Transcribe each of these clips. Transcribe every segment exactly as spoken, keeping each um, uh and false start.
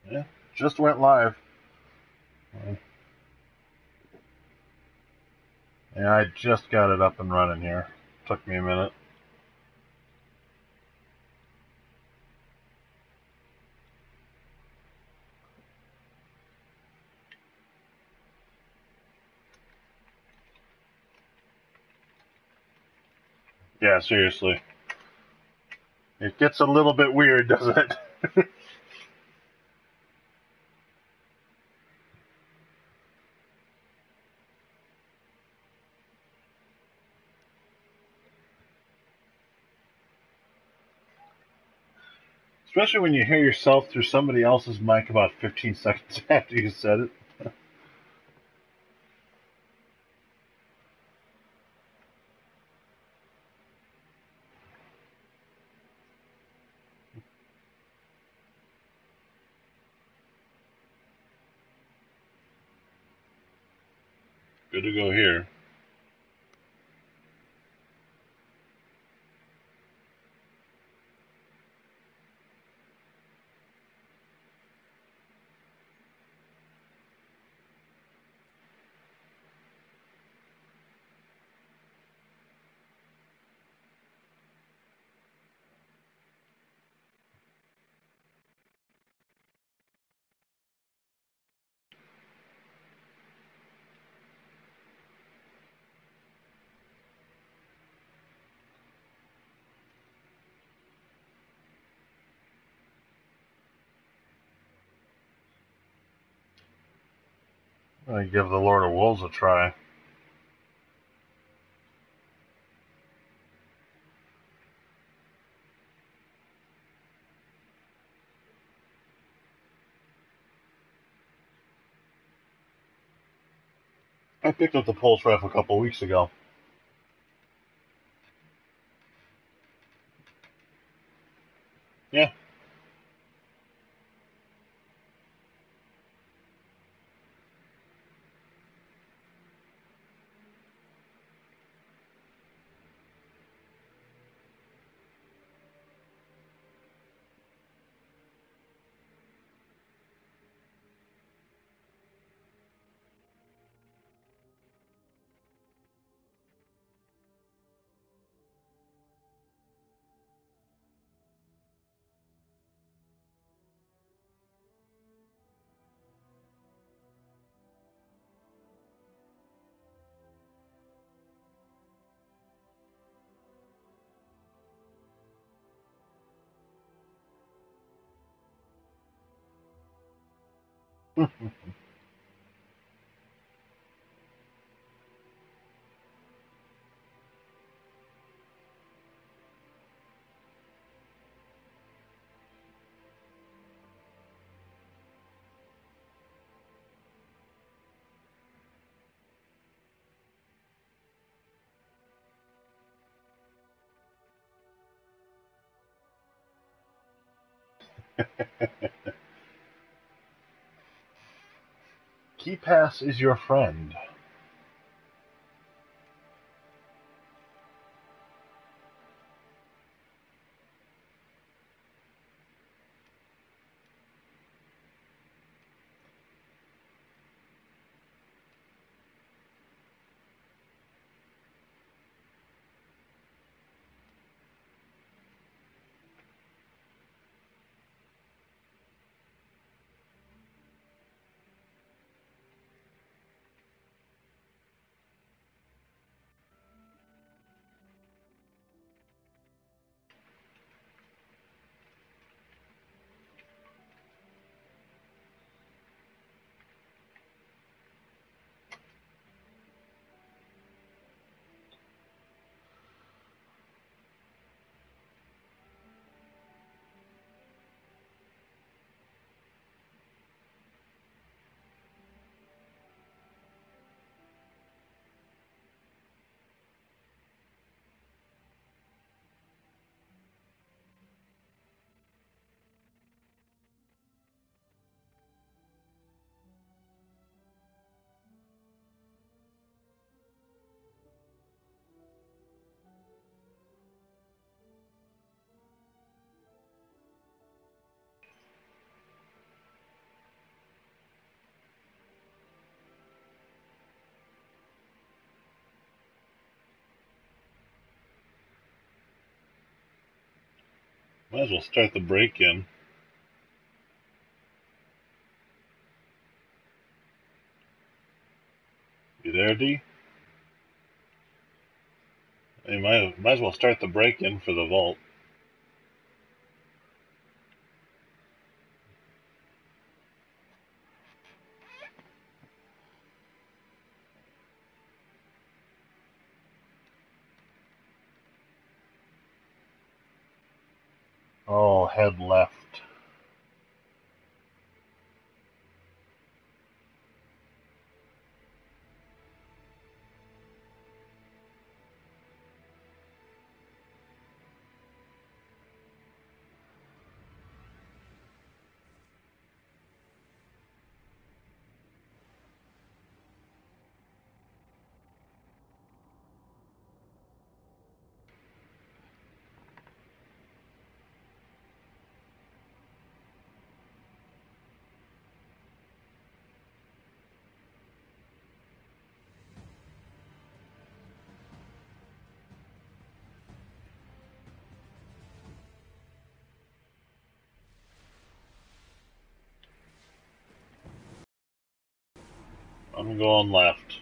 Yeah, just went live. Yeah, I just got it up and running here. Took me a minute. Yeah, seriously. It gets a little bit weird, doesn't it? Especially when you hear yourself through somebody else's mic about fifteen seconds after you said it. Good to go here. I give the Lord of Wolves a try. I picked up the Pulse Rifle a couple weeks ago. Yeah. Key Pass is your friend. Might as well start the break-in. You there, D? You might, might as well start the break-in for the vault. Oh, head left. I'm going left.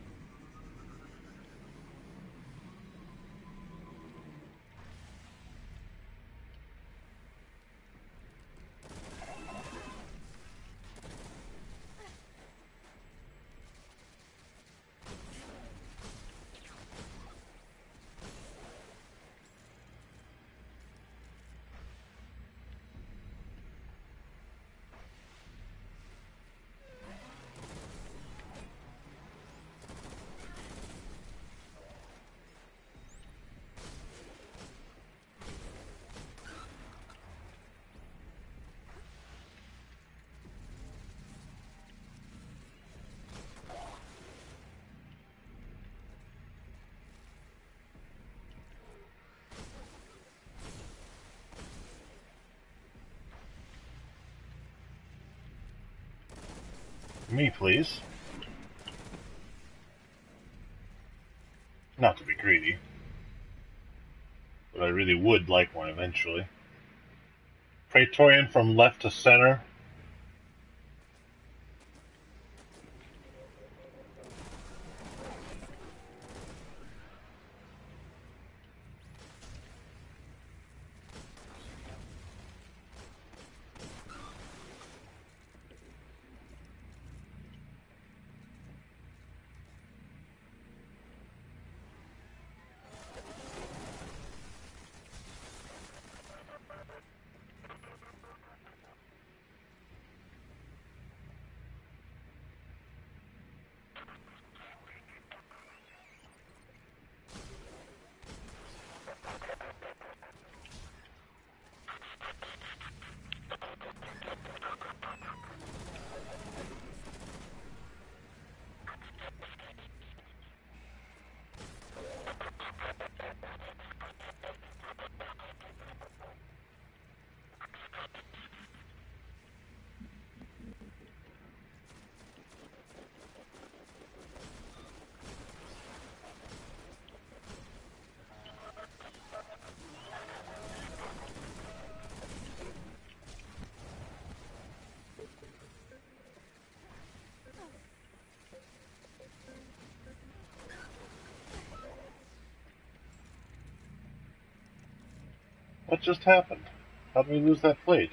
Me, please. Not to be greedy, but I really would like one eventually. Praetorian from left to center. What just happened? How did we lose that plate?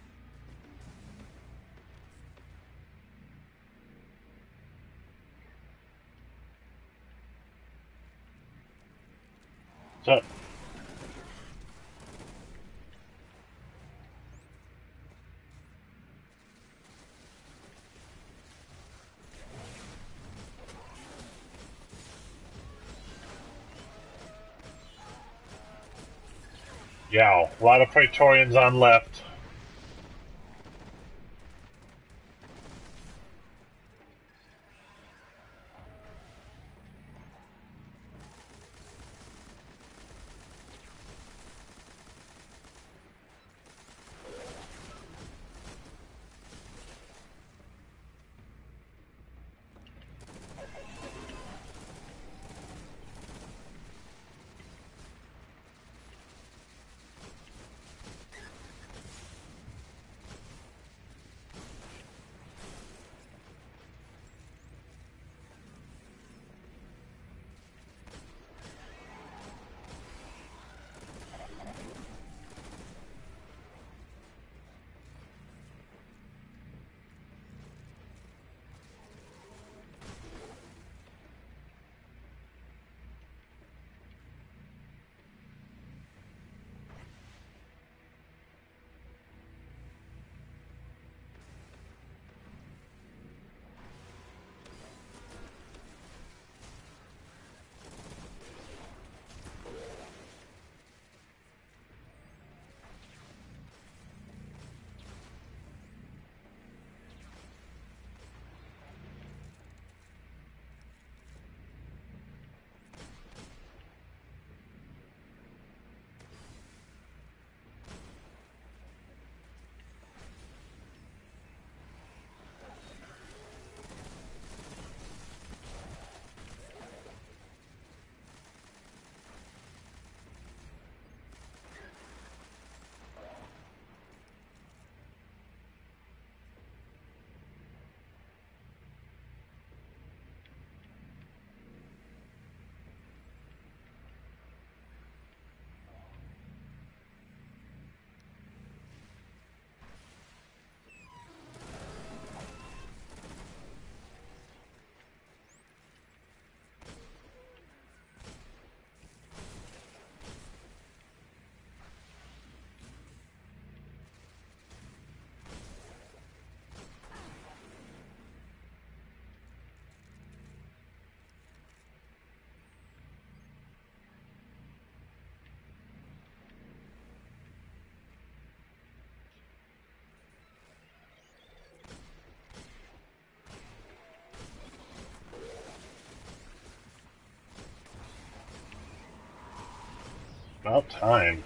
So, yeah, a lot of Praetorians on left. About time.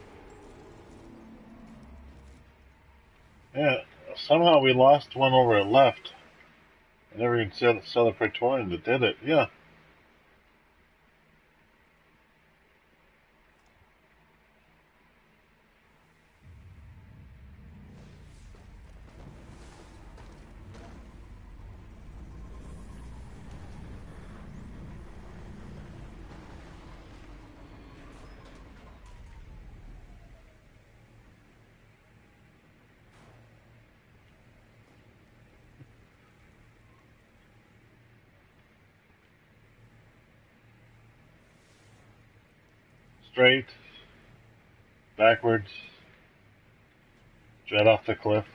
Yeah, somehow we lost one over at left. I never even saw, saw the Praetorian that did it. Yeah. Straight, backwards, jet off the cliff.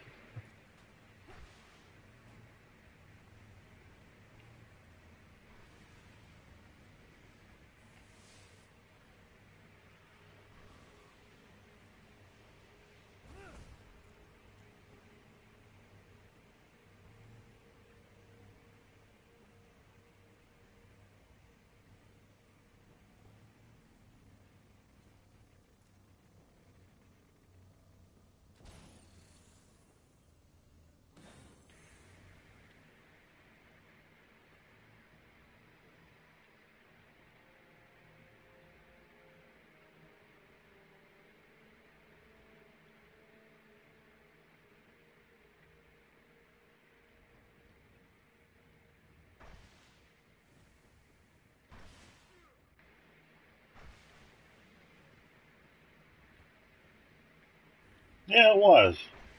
Yeah, it was.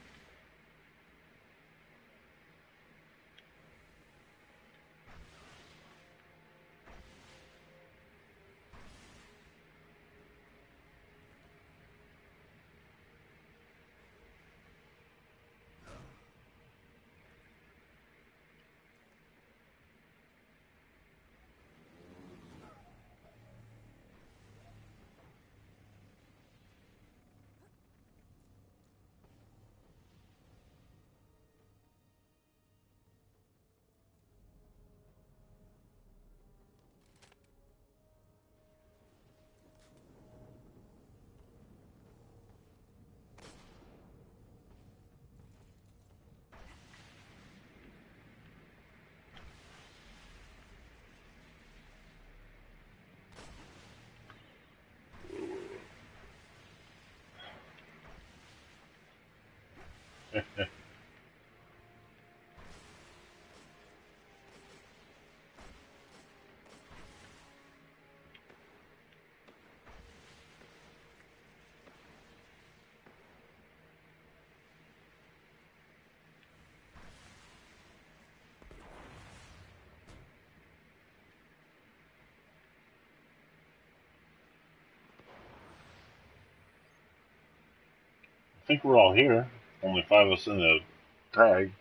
I think we're all here. Only five of us in the tag.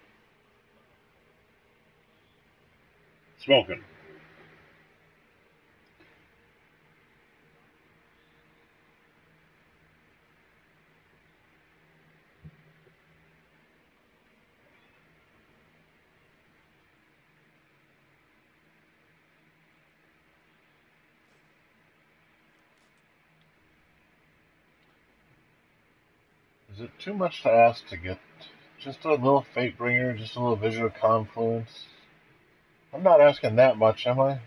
Smoking. Is it too much to ask to get just a little fate bringer, just a little visual confluence? I'm not asking that much, am I?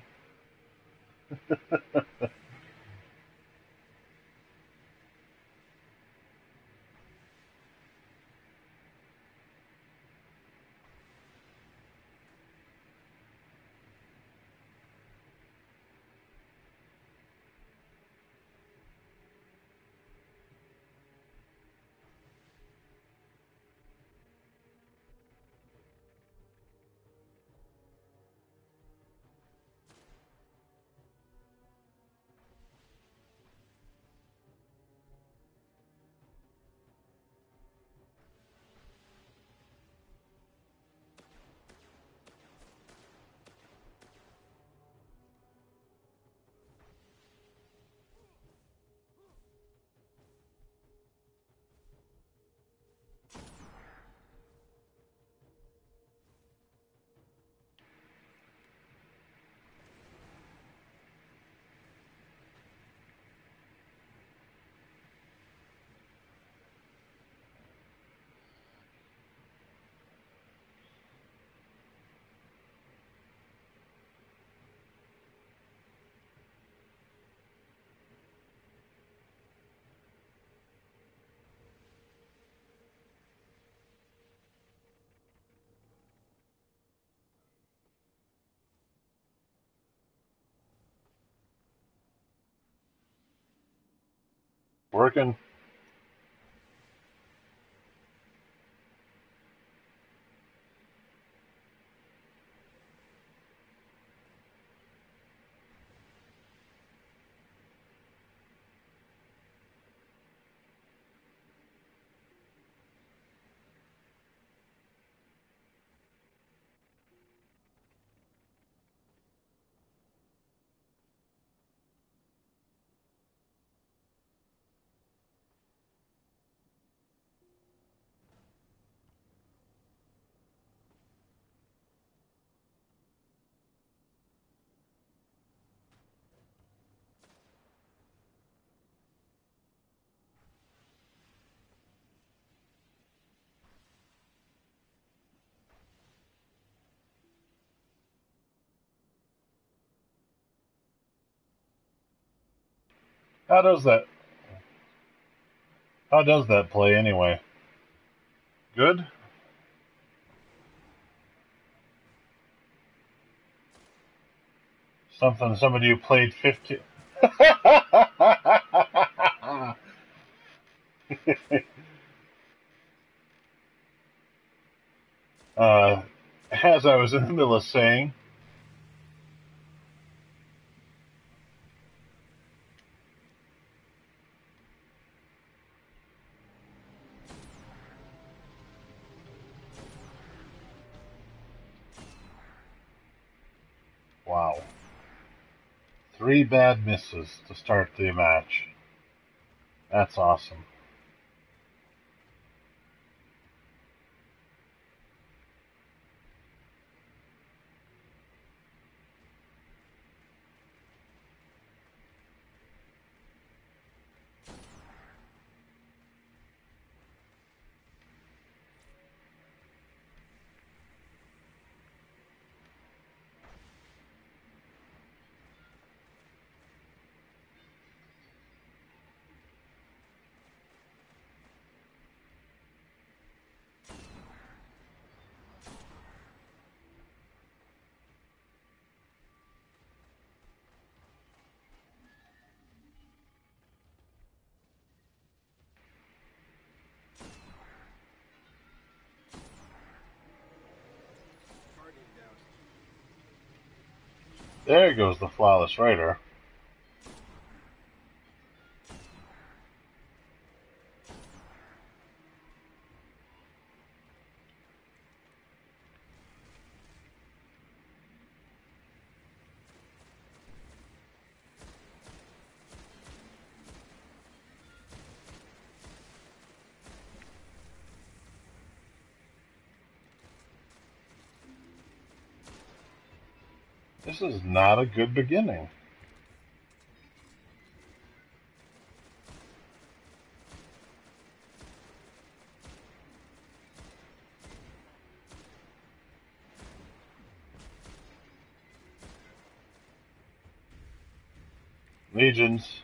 Working. How does that? How does that play anyway? Good. Something somebody who played fifteen. uh, as I was in the middle of saying, wow, three bad misses to start the match. That's awesome. There goes the flawless rider. This is not a good beginning. Legions.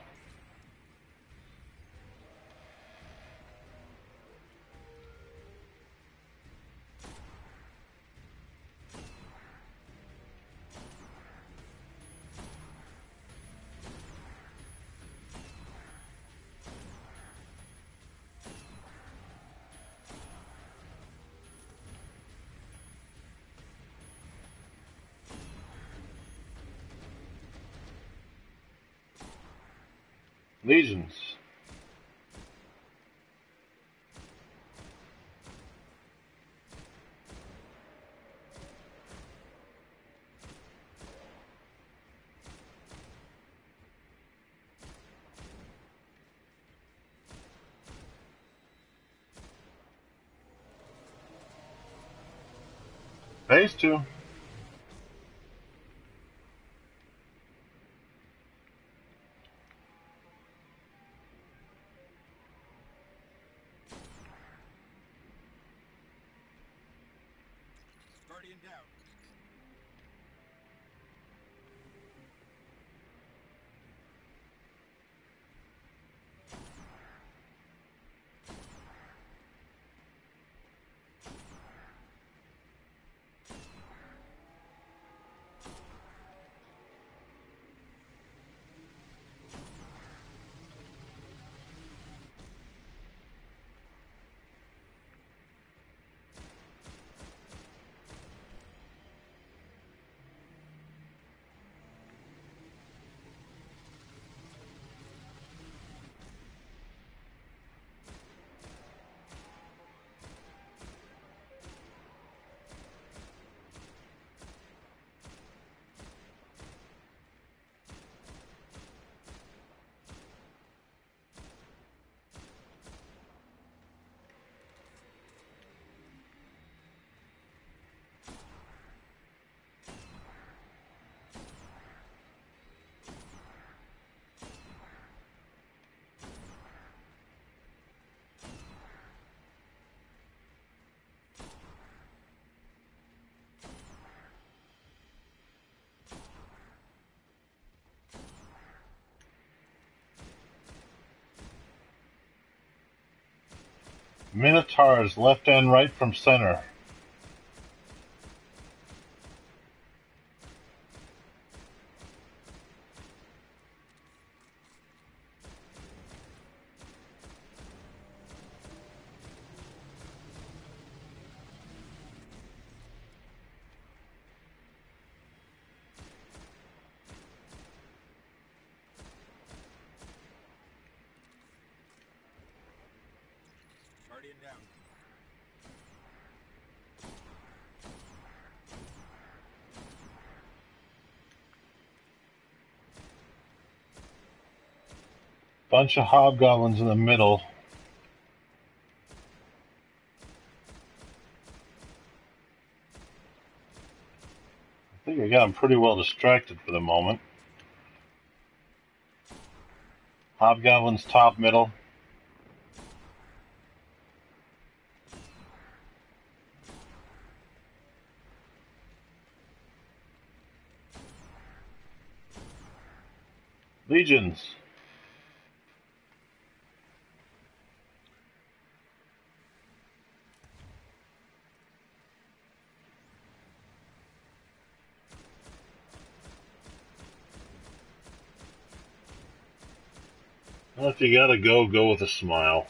Legions. Phase two. Guardian down. Minotaurs left and right from center. Guardian down. Bunch of hobgoblins in the middle. I think I got them pretty well distracted for the moment. Hobgoblins top middle. Legions. Well, if you gotta go, go with a smile.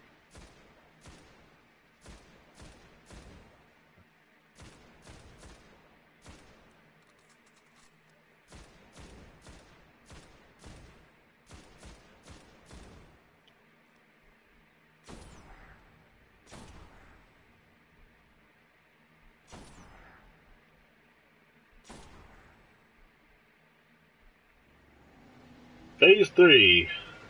Phase three.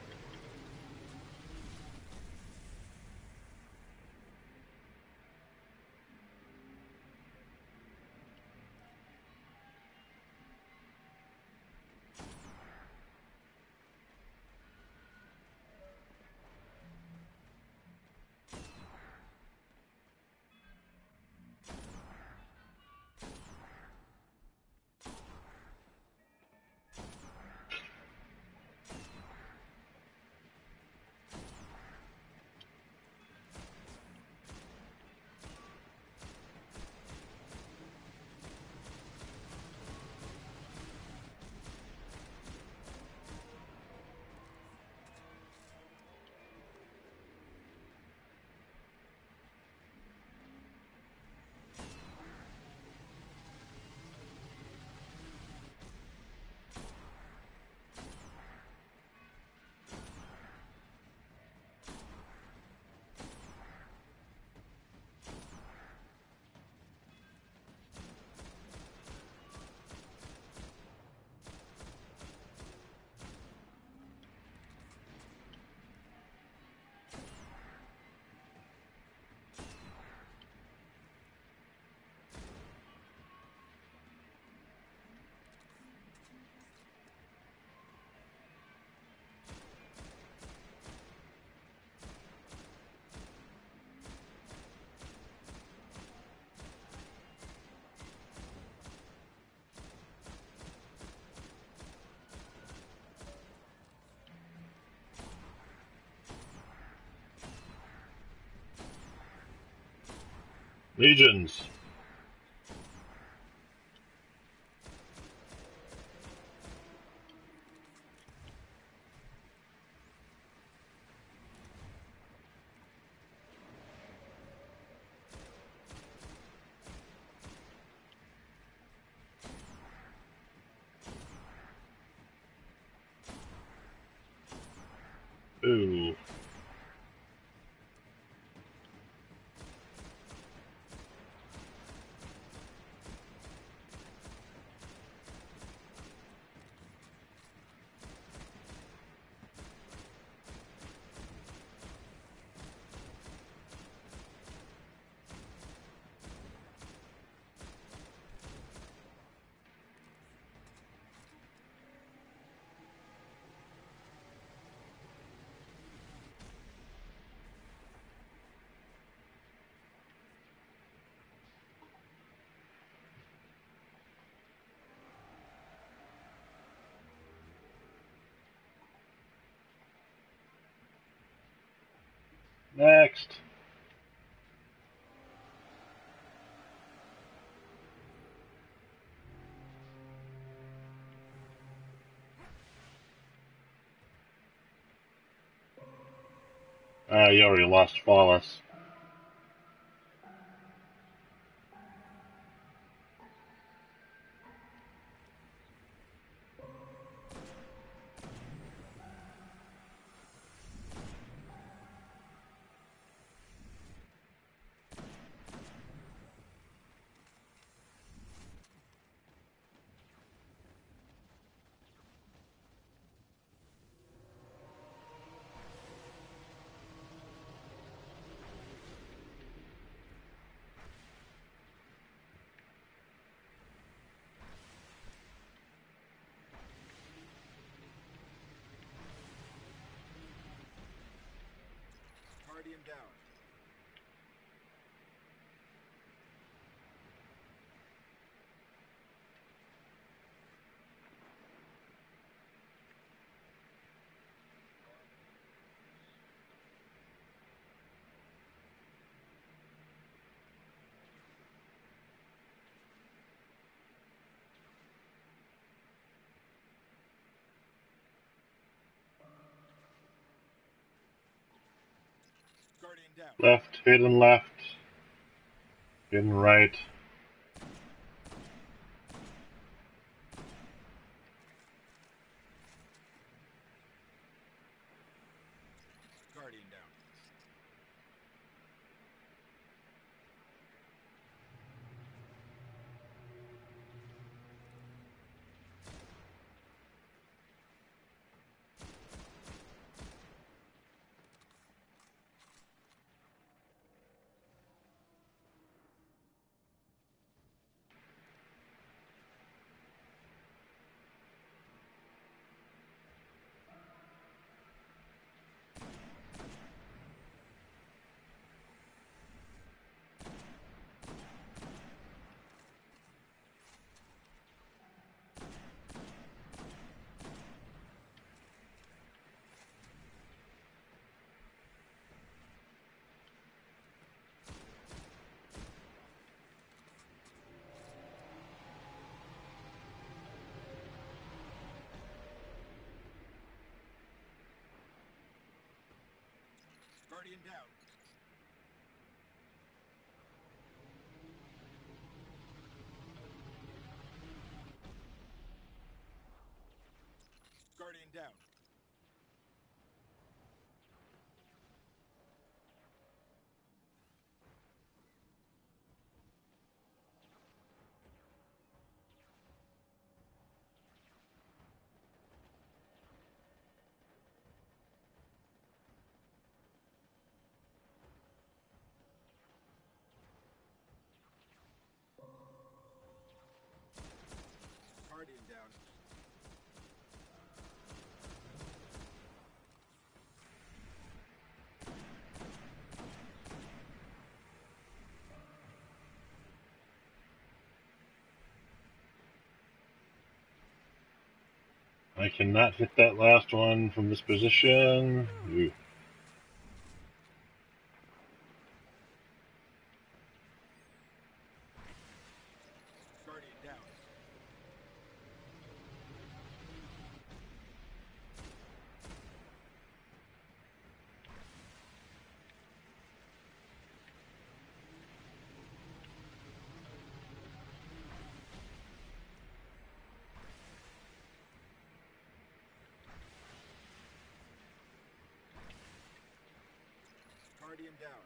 Legions. Ooh. Next. Ah, uh, you already lost Flawless. Guardian down. Guardian down. Left, hidden left. Hidden right. Guardian down. Guardian down. Guardian down. Guardian down. I cannot hit that last one from this position. Ooh. Guardian down. Guardian down.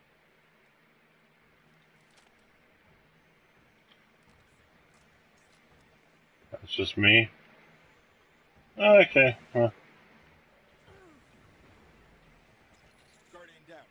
That's just me. Okay. Huh. Guardian down.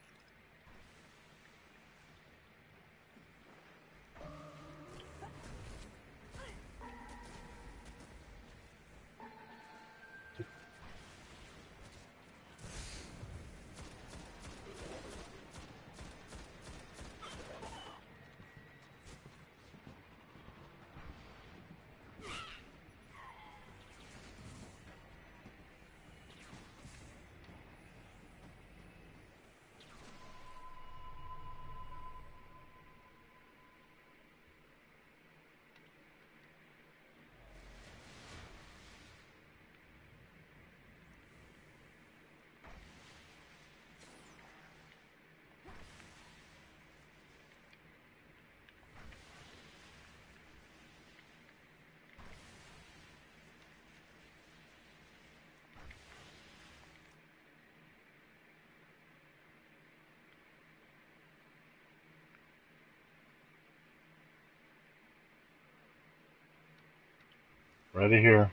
Ready here.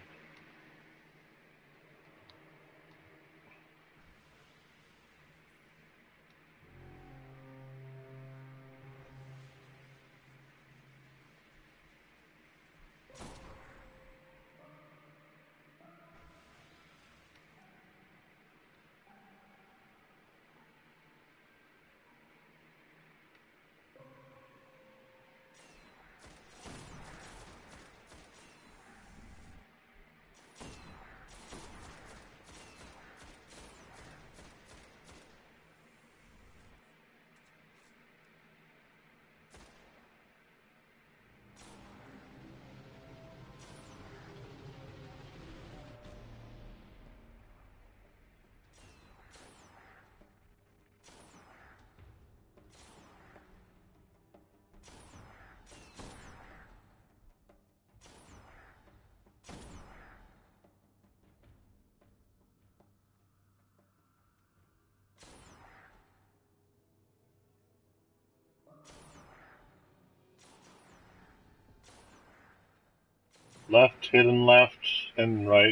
Left, hidden left, and right.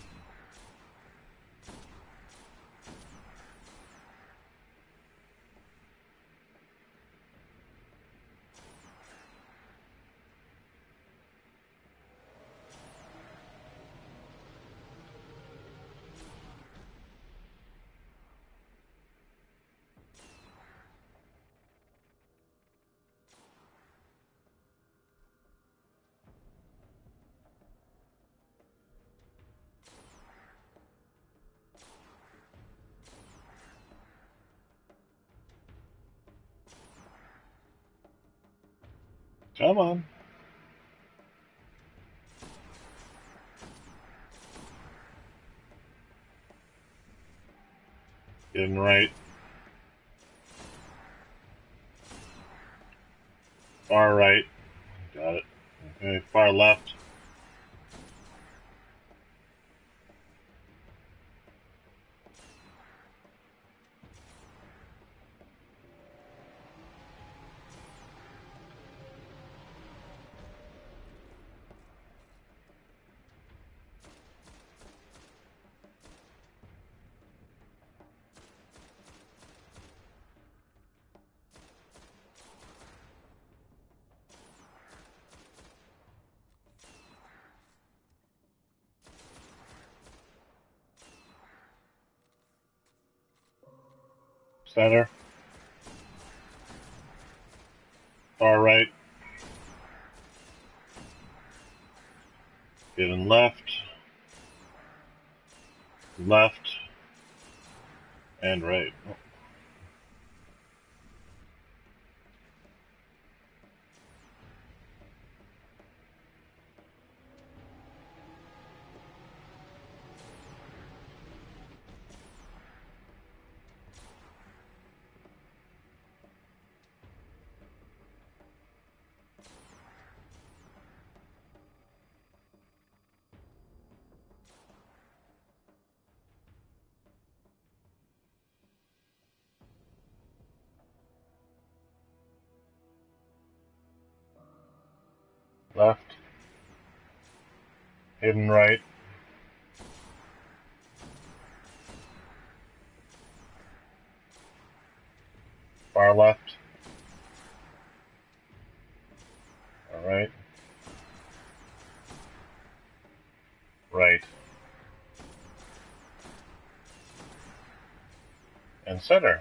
Come on. Hidden right. Far right. Got it. Okay, far left. Center. Far right. Hidden left. Left. And right. Left. Hidden right. Far left. All right. Right. And center.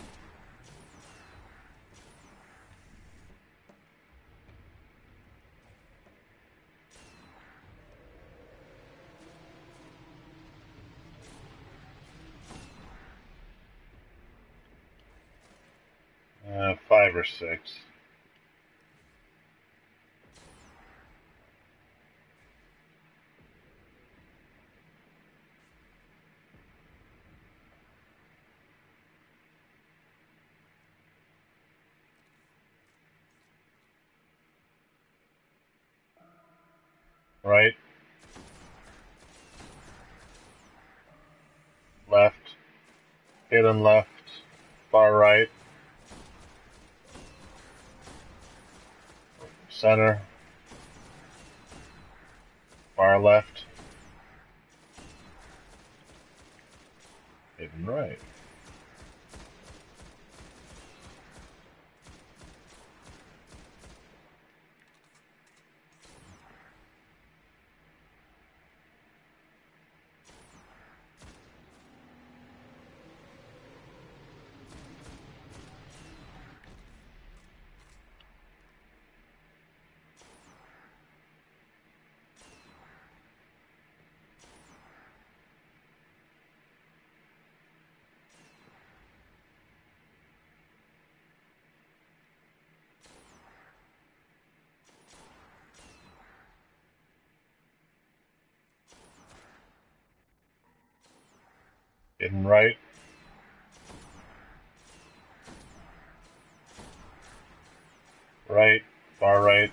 Uh, five or six. Right. Left. Hidden left. Far right. Center. Far left. left. Hidden right. Hidden right. Right. Far right.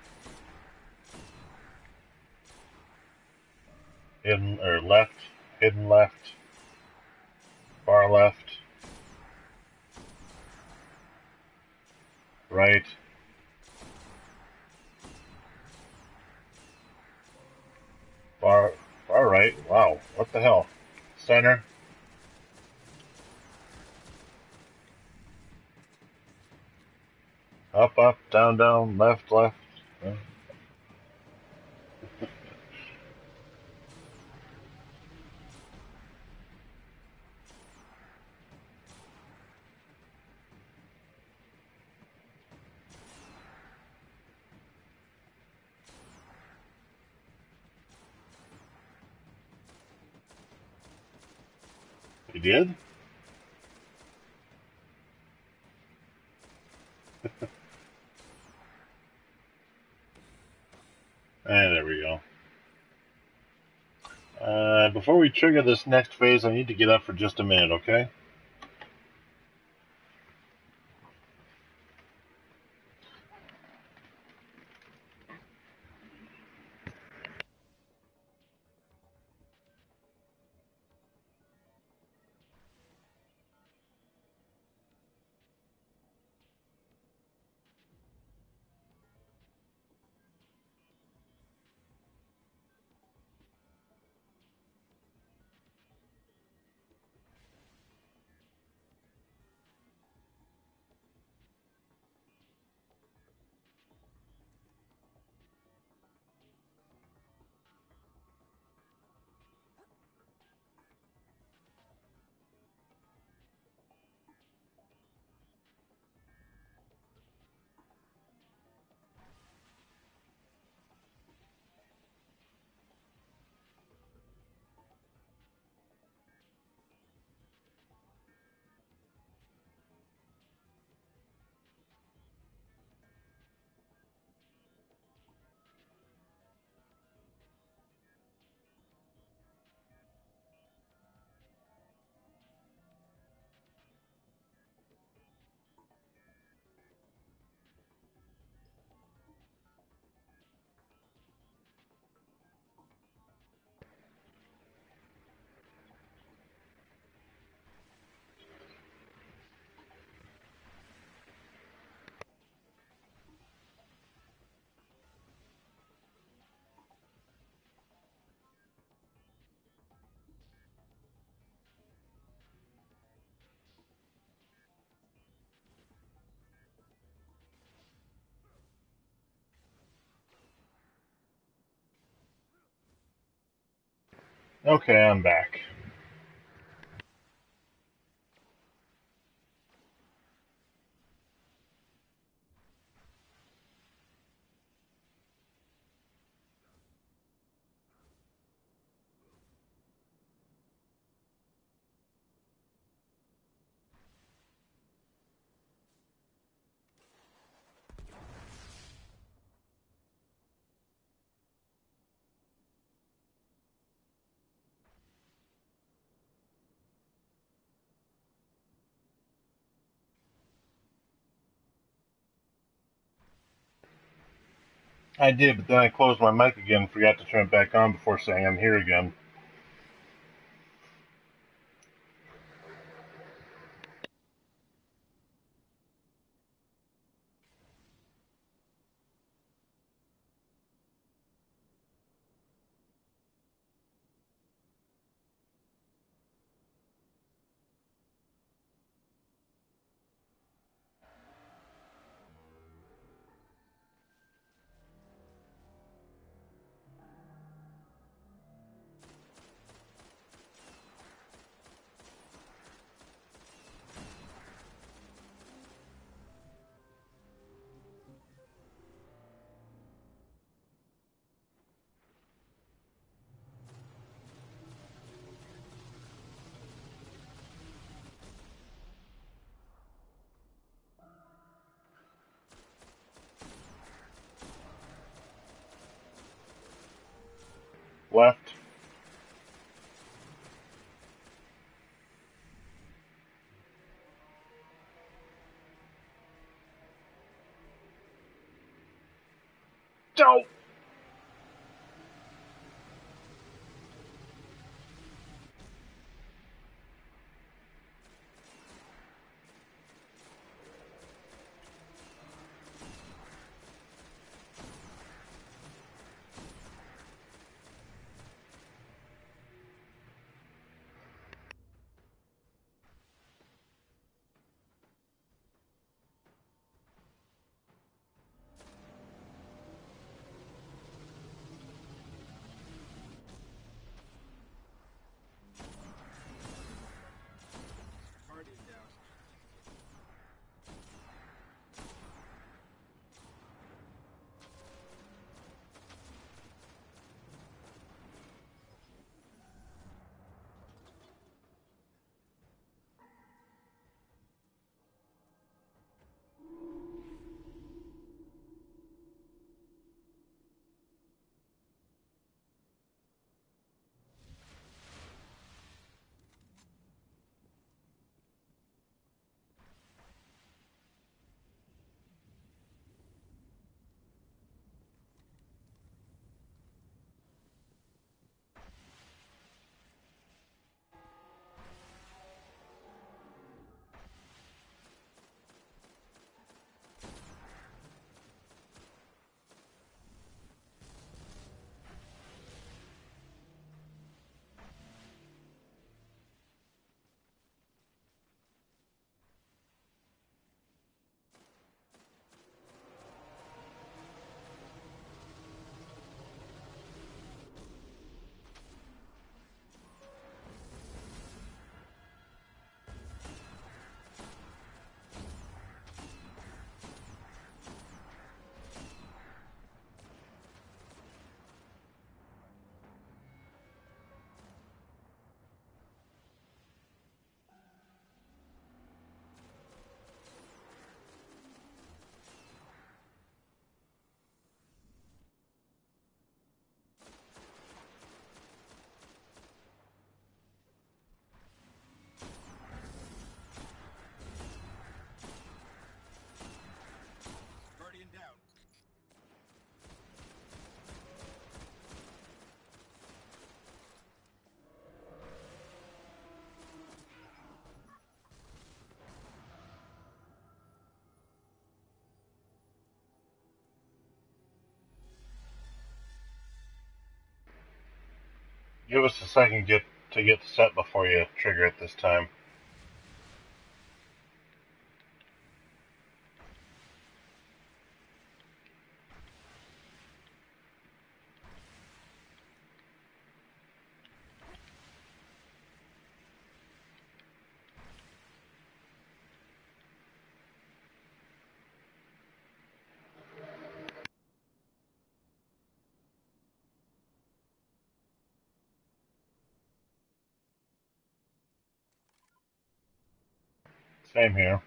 Hidden or left. Hidden left. Far left. Right. Far far right. Wow. What the hell? Center. Up, up, down, down, left, left. Yeah. You did? And there we go. Uh, before we trigger this next phase, I need to get up for just a minute, okay? Okay, I'm back. I did, but then I closed my mic again and forgot to turn it back on before saying I'm here again. Left. Go! Guardian down. Guardian down. Give us a second get to get set before you trigger it this time. Same here.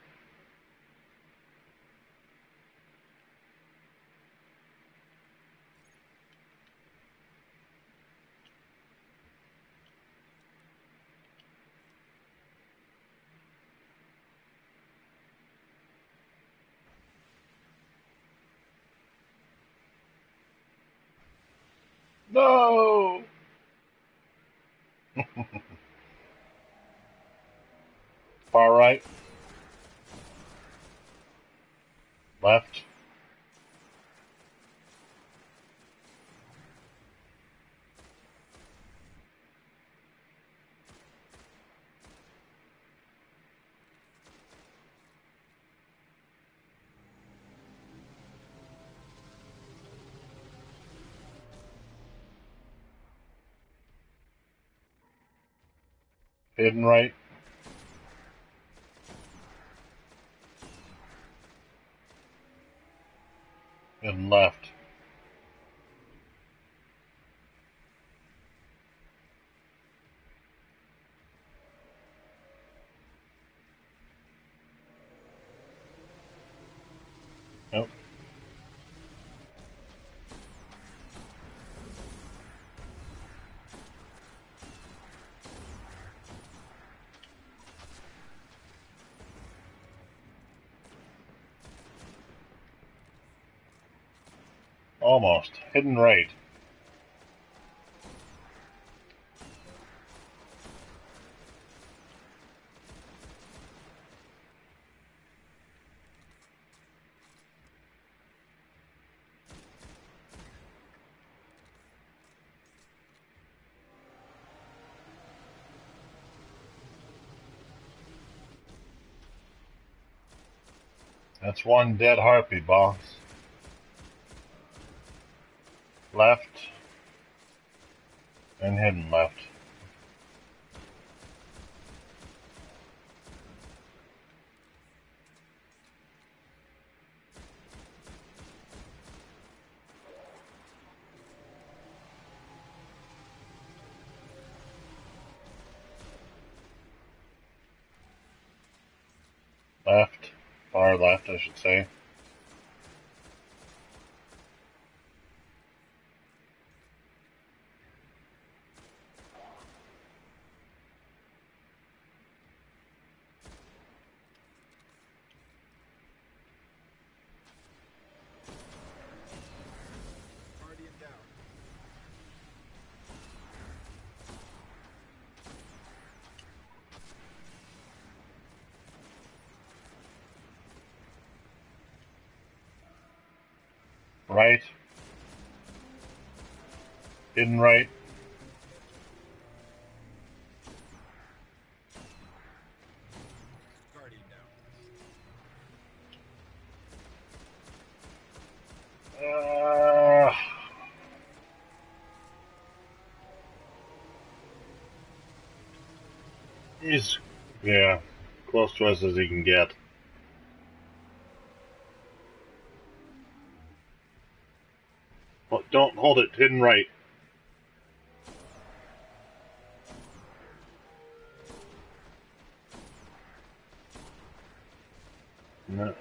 No! Far right. Left. Hidden right. And left. Nope. Almost. Hidden right. That's one dead harpy, boss. Left. And hidden left. Left. Far left, I should say. Guardian down. Right. Hidden right. Guardian down. Uh, he's, yeah, close to us as he can get. Well, don't hold it. Hidden right. No.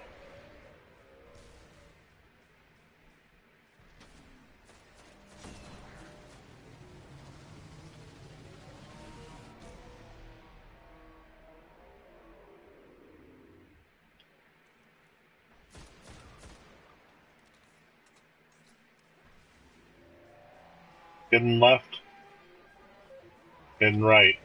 Hidden left. Hidden right.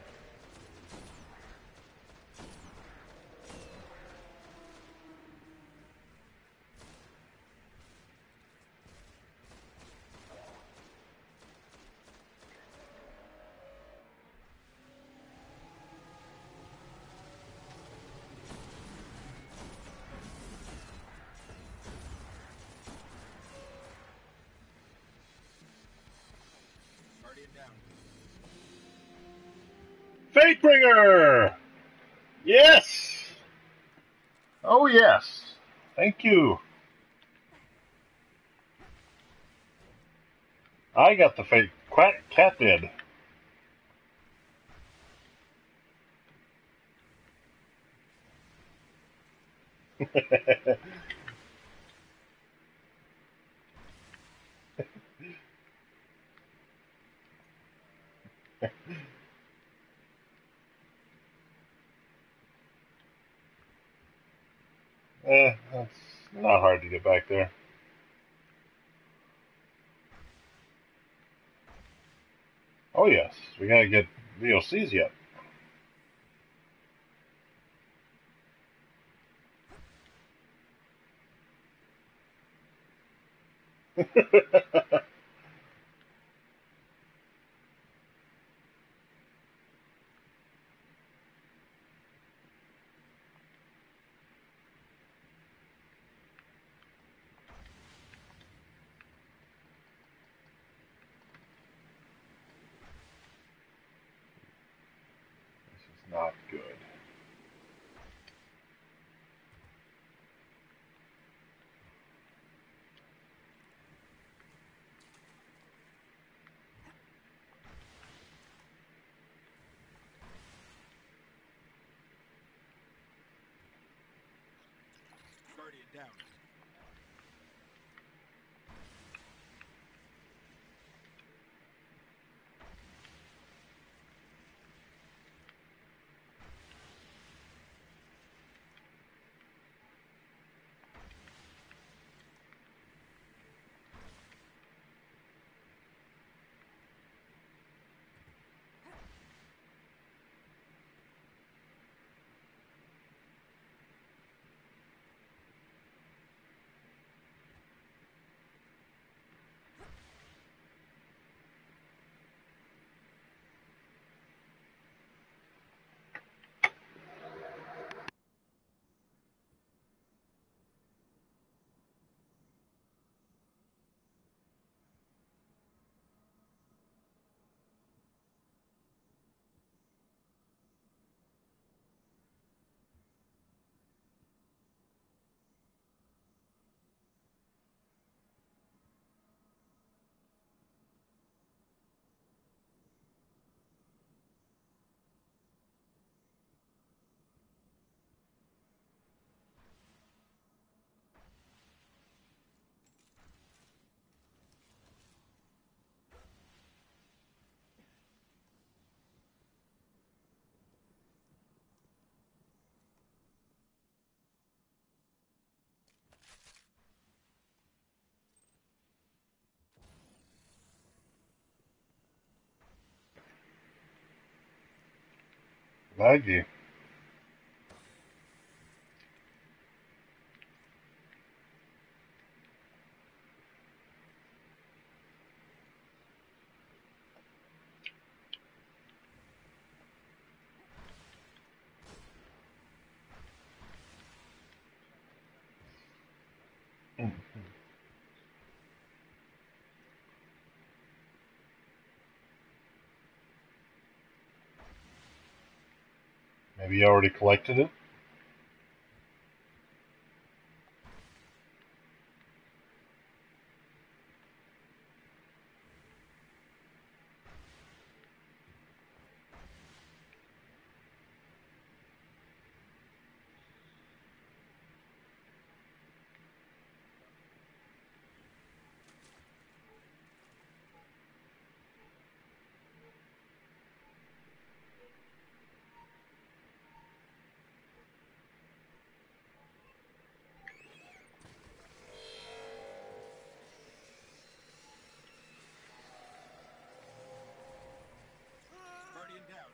Guardian down. Fatebringer! Yes! Oh, yes. Thank you. I got the fate. Quack cat did. Eh, that's not hard to get back there. Oh, yes. We gotta get V O Cs yet. This is not good. Guardian down. Laggy. Maybe you already collected it? Guardian down.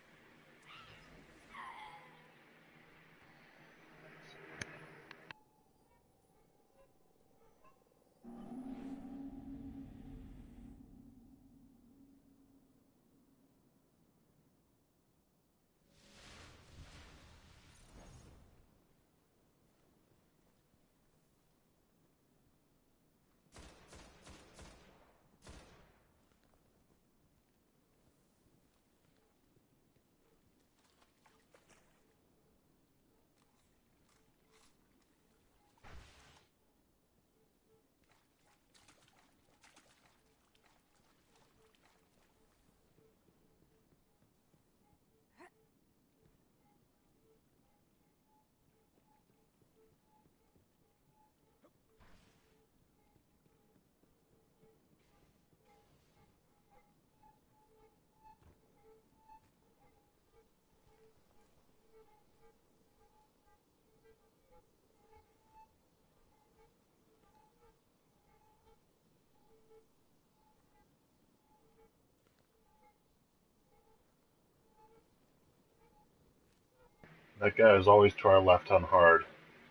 That guy is always to our left on hard.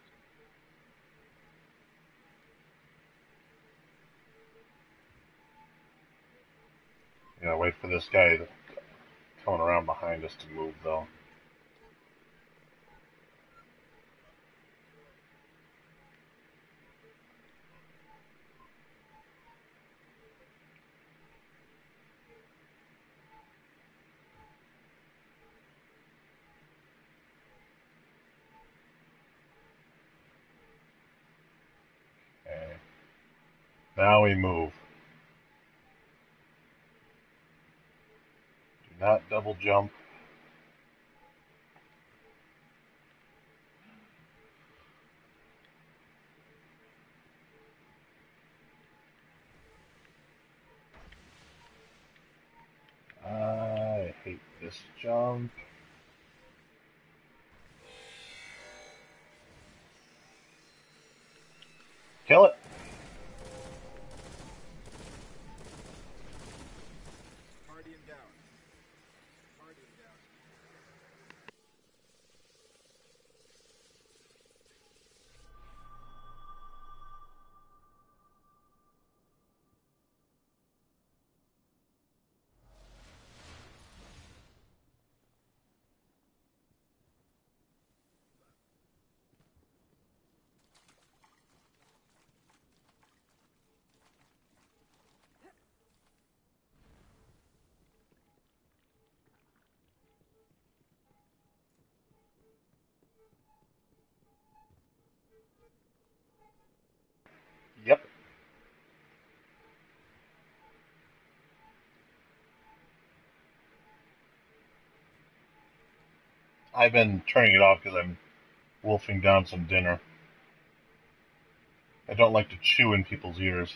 You know, wait for this guy to, coming around behind us to move, though. Okay. Now we move. Do not double jump. I hate this jump. Kill it. Guardian down. Guardian down. Yep. I've been turning it off because I'm wolfing down some dinner. I don't like to chew in people's ears.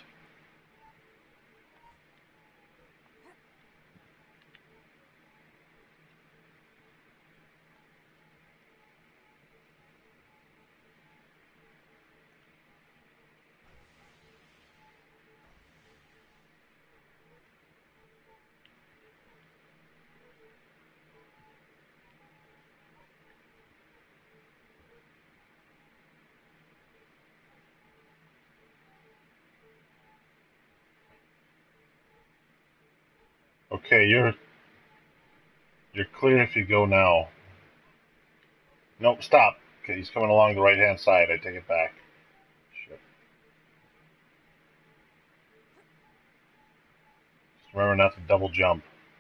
Okay, you're you're clear if you go now. Nope, stop. Okay, he's coming along the right-hand side. I take it back. Shit. Just remember not to double jump.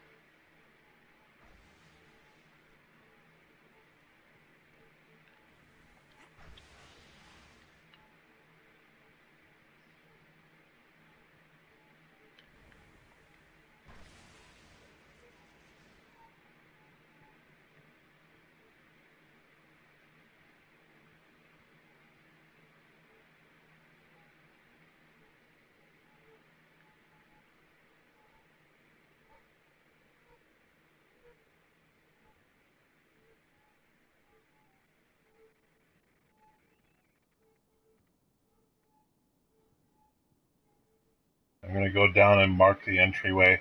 I'm gonna go down and mark the entryway.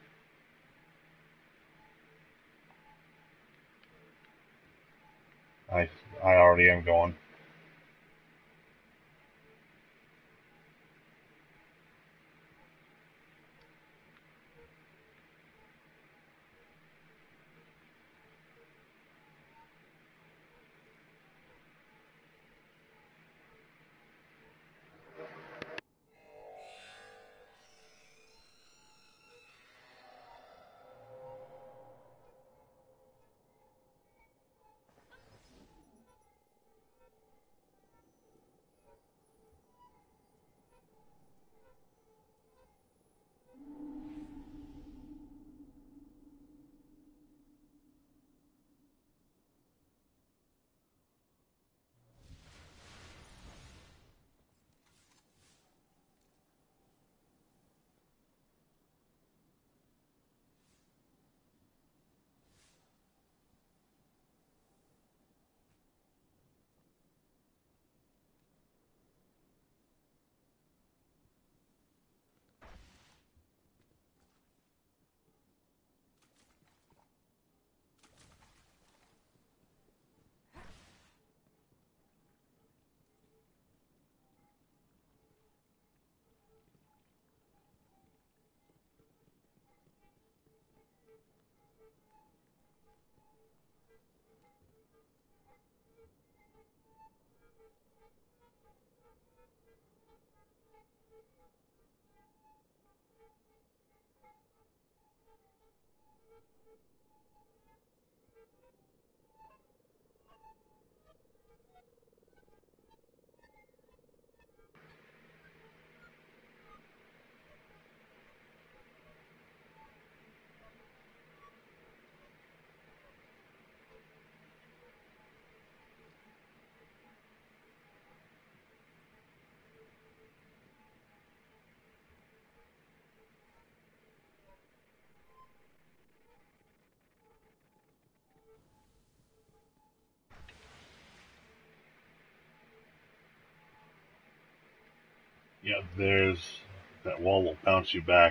I I already am going. Yeah, there's that wall will bounce you back.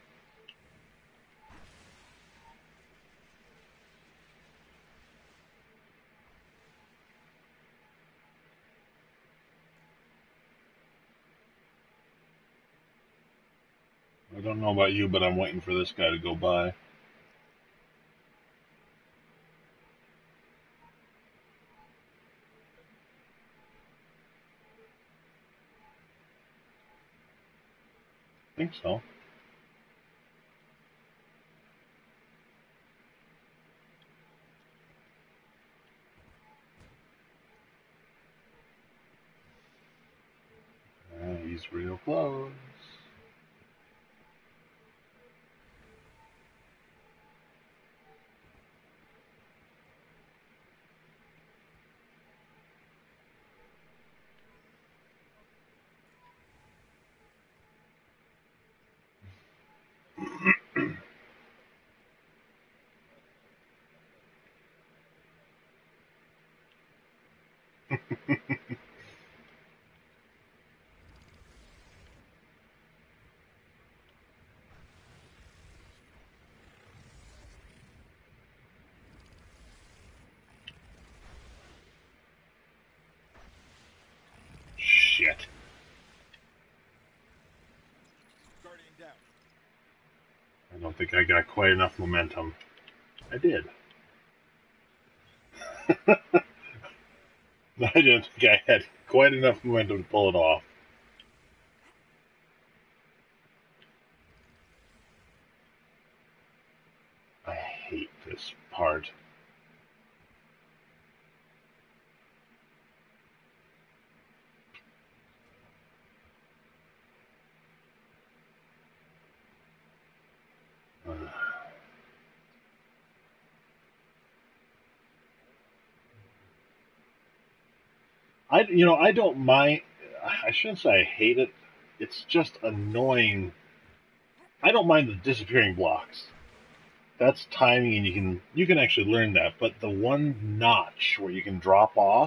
I don't know about you, but I'm waiting for this guy to go by. I think so. Uh, he's real close. Shit. Guardian down. I don't think I got quite enough momentum. I did. I didn't think I had quite enough momentum to pull it off. I hate this part. Uh, I, you know, I don't mind. I shouldn't say I hate it. It's just annoying. I don't mind the disappearing blocks. That's timing, and you can you can actually learn that. But the one notch where you can drop off,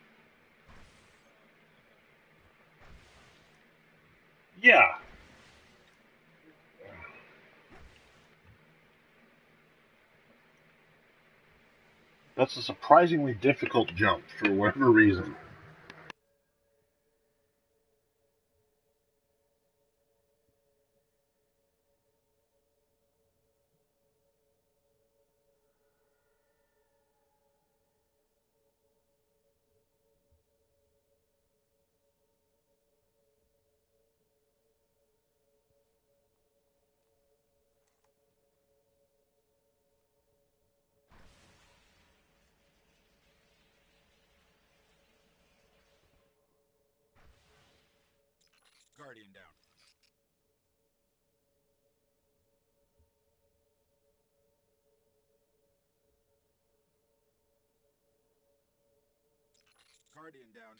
yeah, that's a surprisingly difficult jump for whatever reason. Guardian down. Guardian down.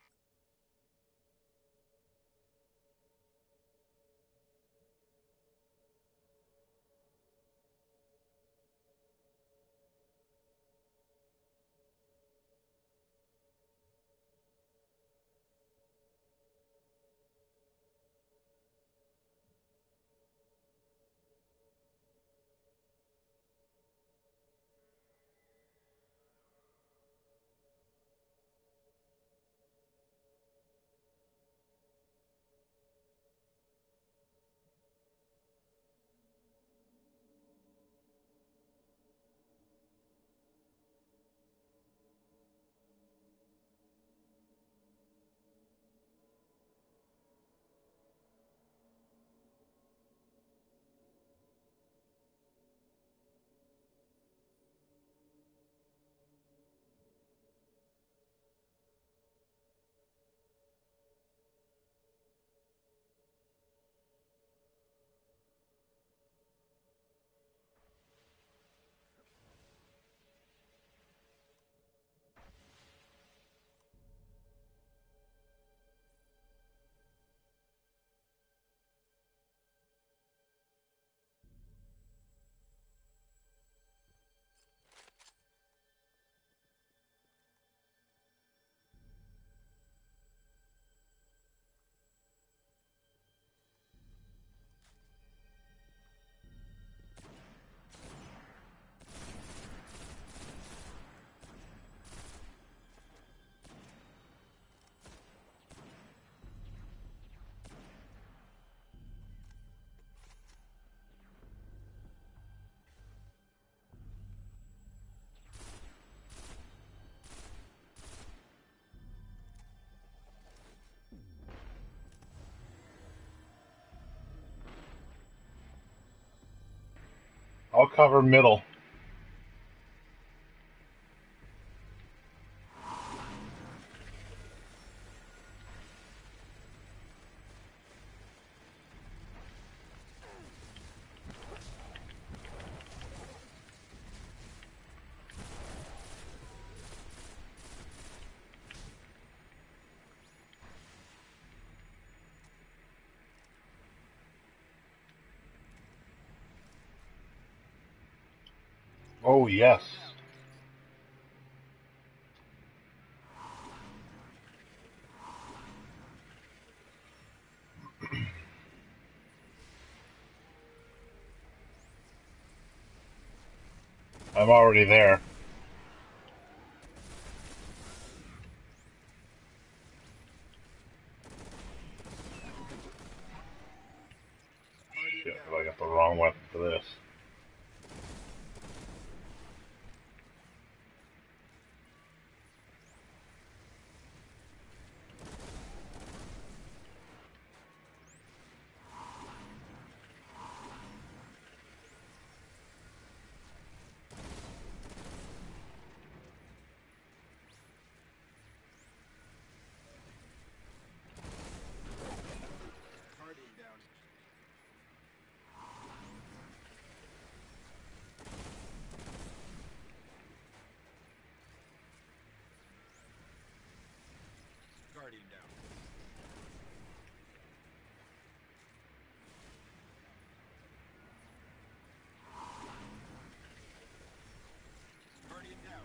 I'll cover middle. Oh yes. I'm already there. Guardian Shit, down. have I got the wrong weapon for this. Guardian down. Guardian down. Guardian down.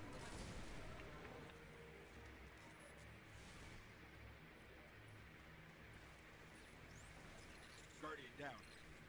Guardian down.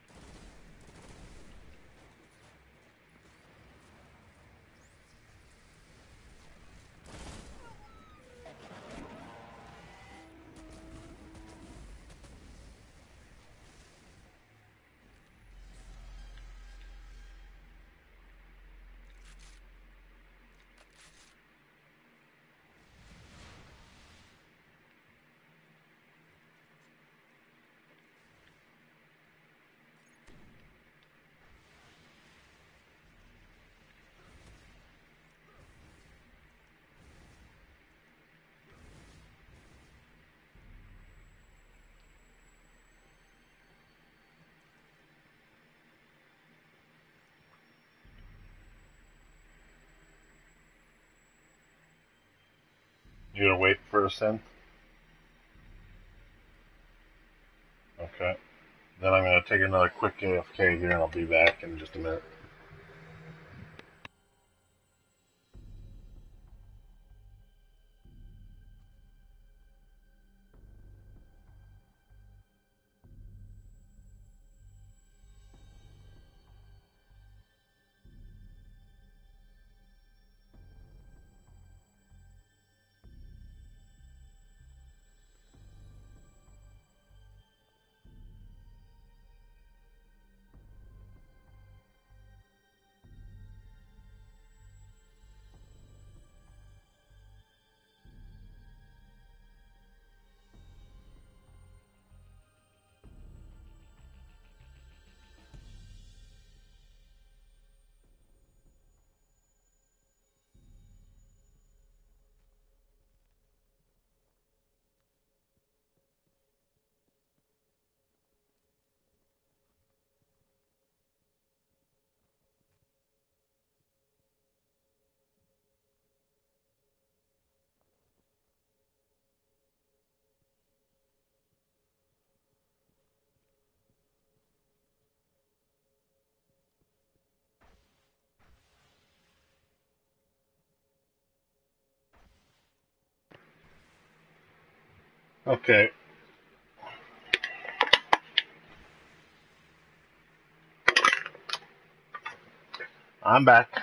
You gonna wait for a synth? Okay. Then I'm gonna take another quick A F K here and I'll be back in just a minute. Okay. I'm back.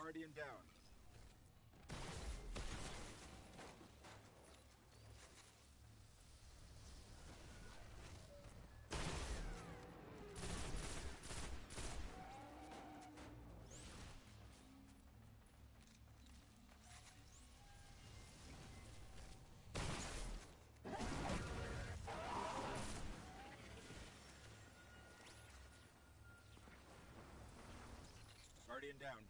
Guardian down. Guardian down.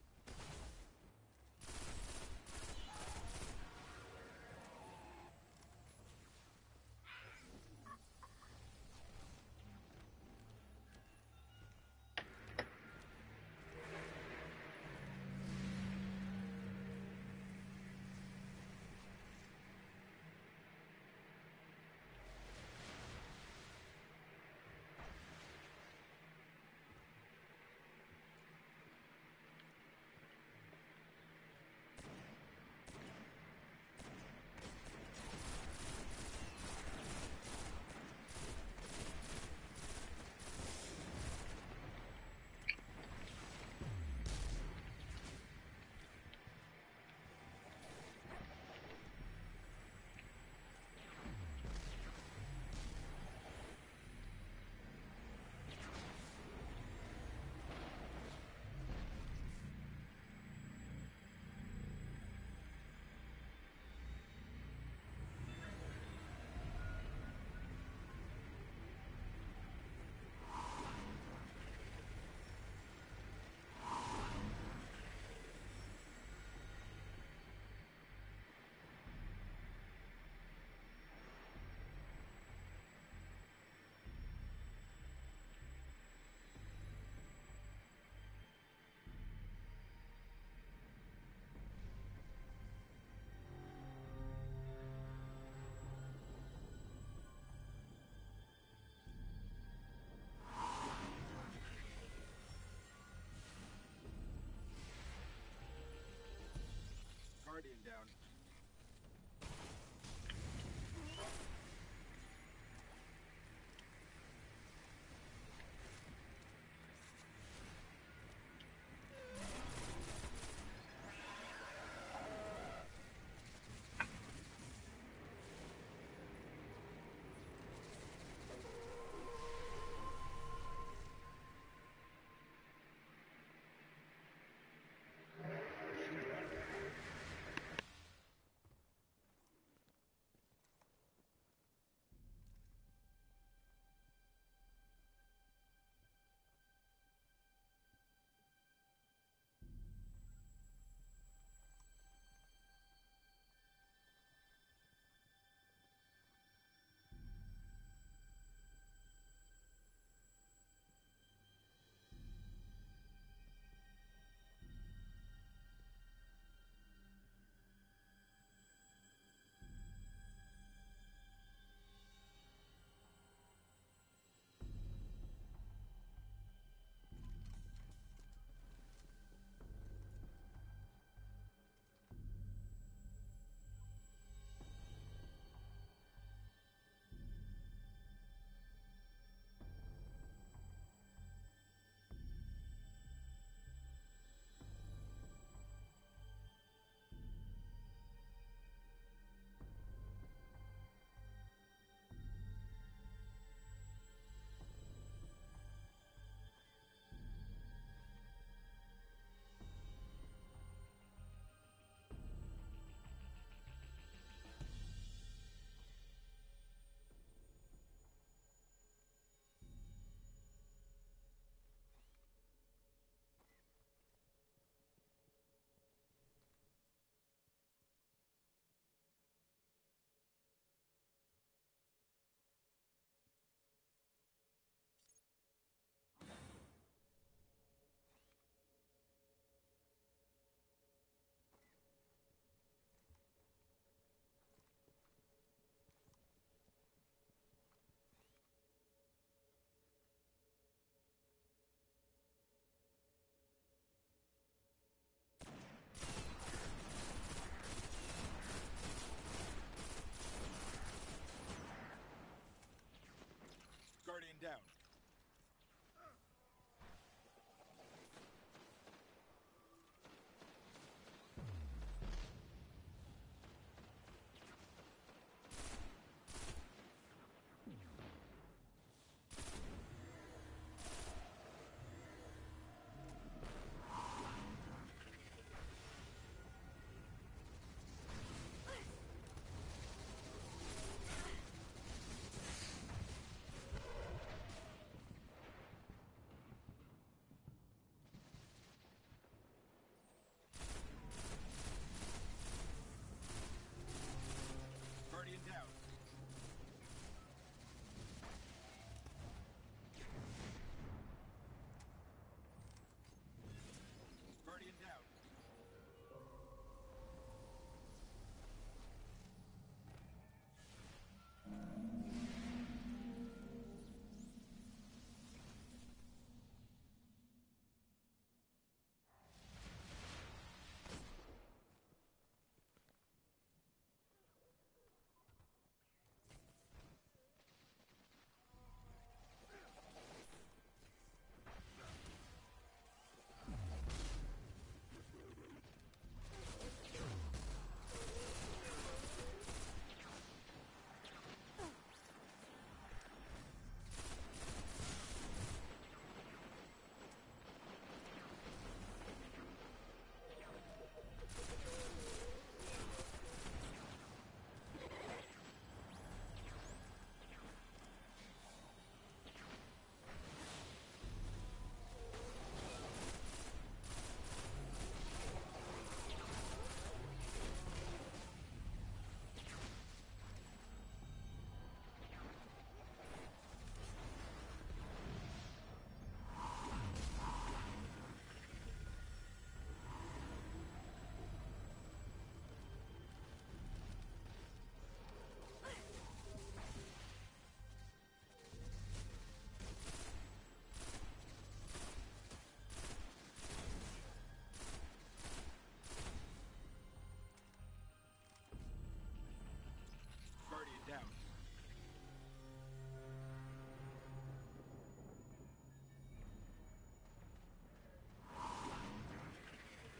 Guardian down.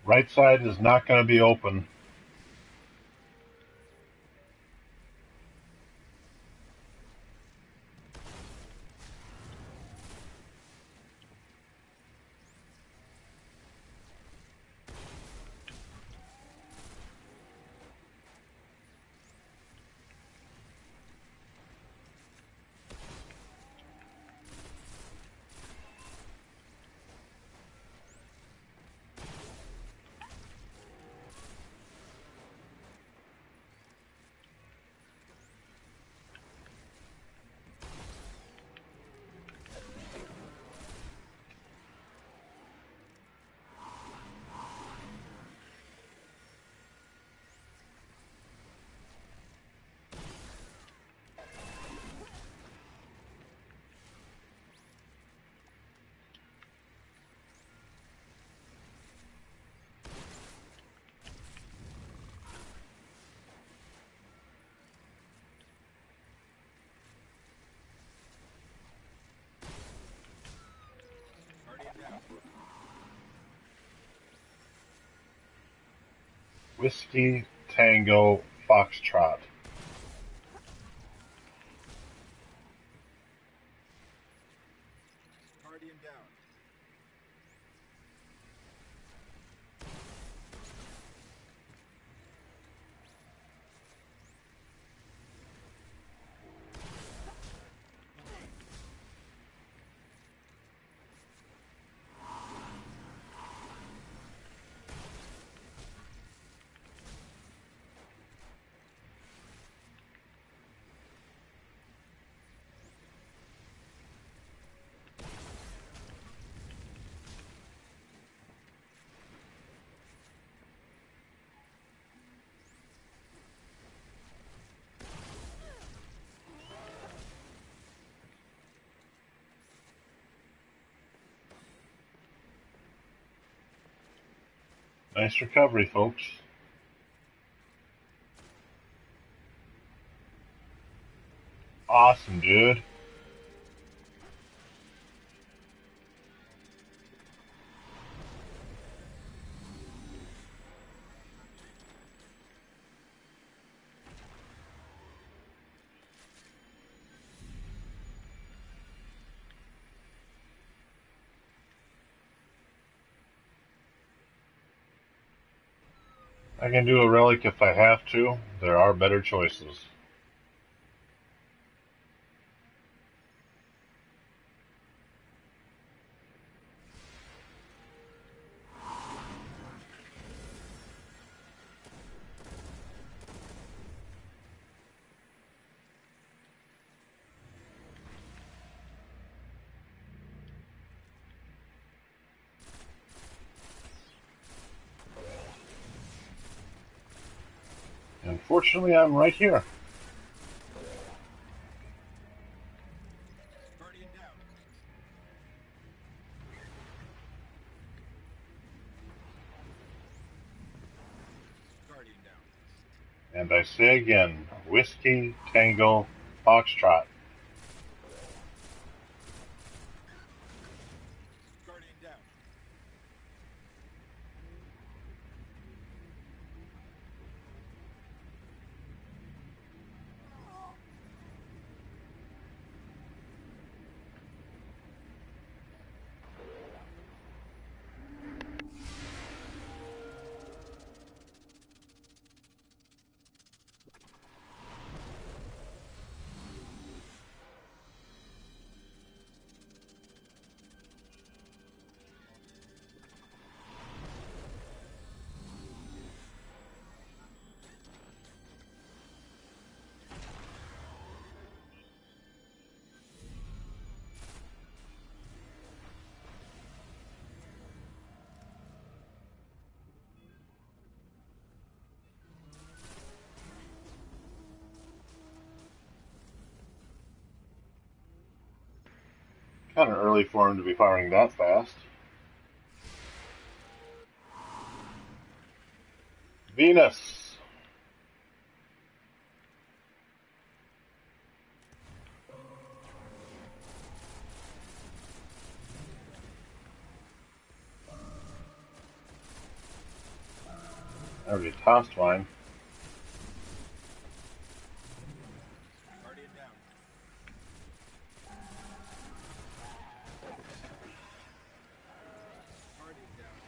Right side is not going to be open. Guardian down. Whiskey Tango Foxtrot. Guardian down. Nice recovery, folks. Awesome, dude. I can do a relic if I have to. There are better choices. Unfortunately, I'm right here. Guardian down. Guardian down. And I say again, Whiskey Tango Foxtrot. Guardian down. Kind of early for him to be firing that fast. Venus. already tossed mine. Guardian down. Guardian down.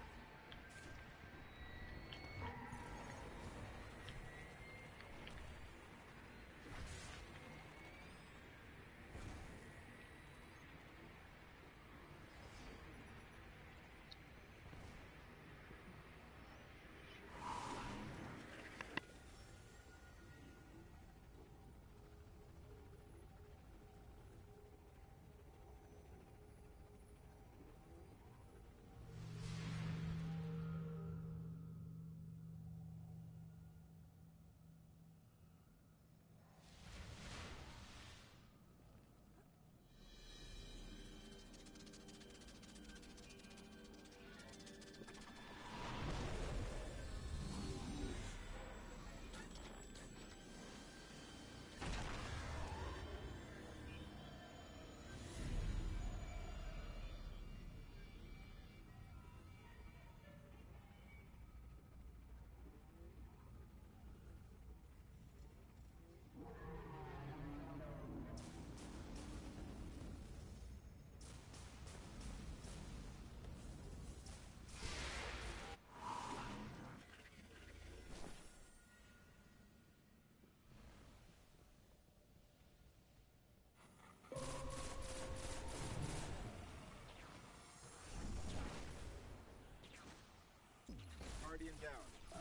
Guardian down.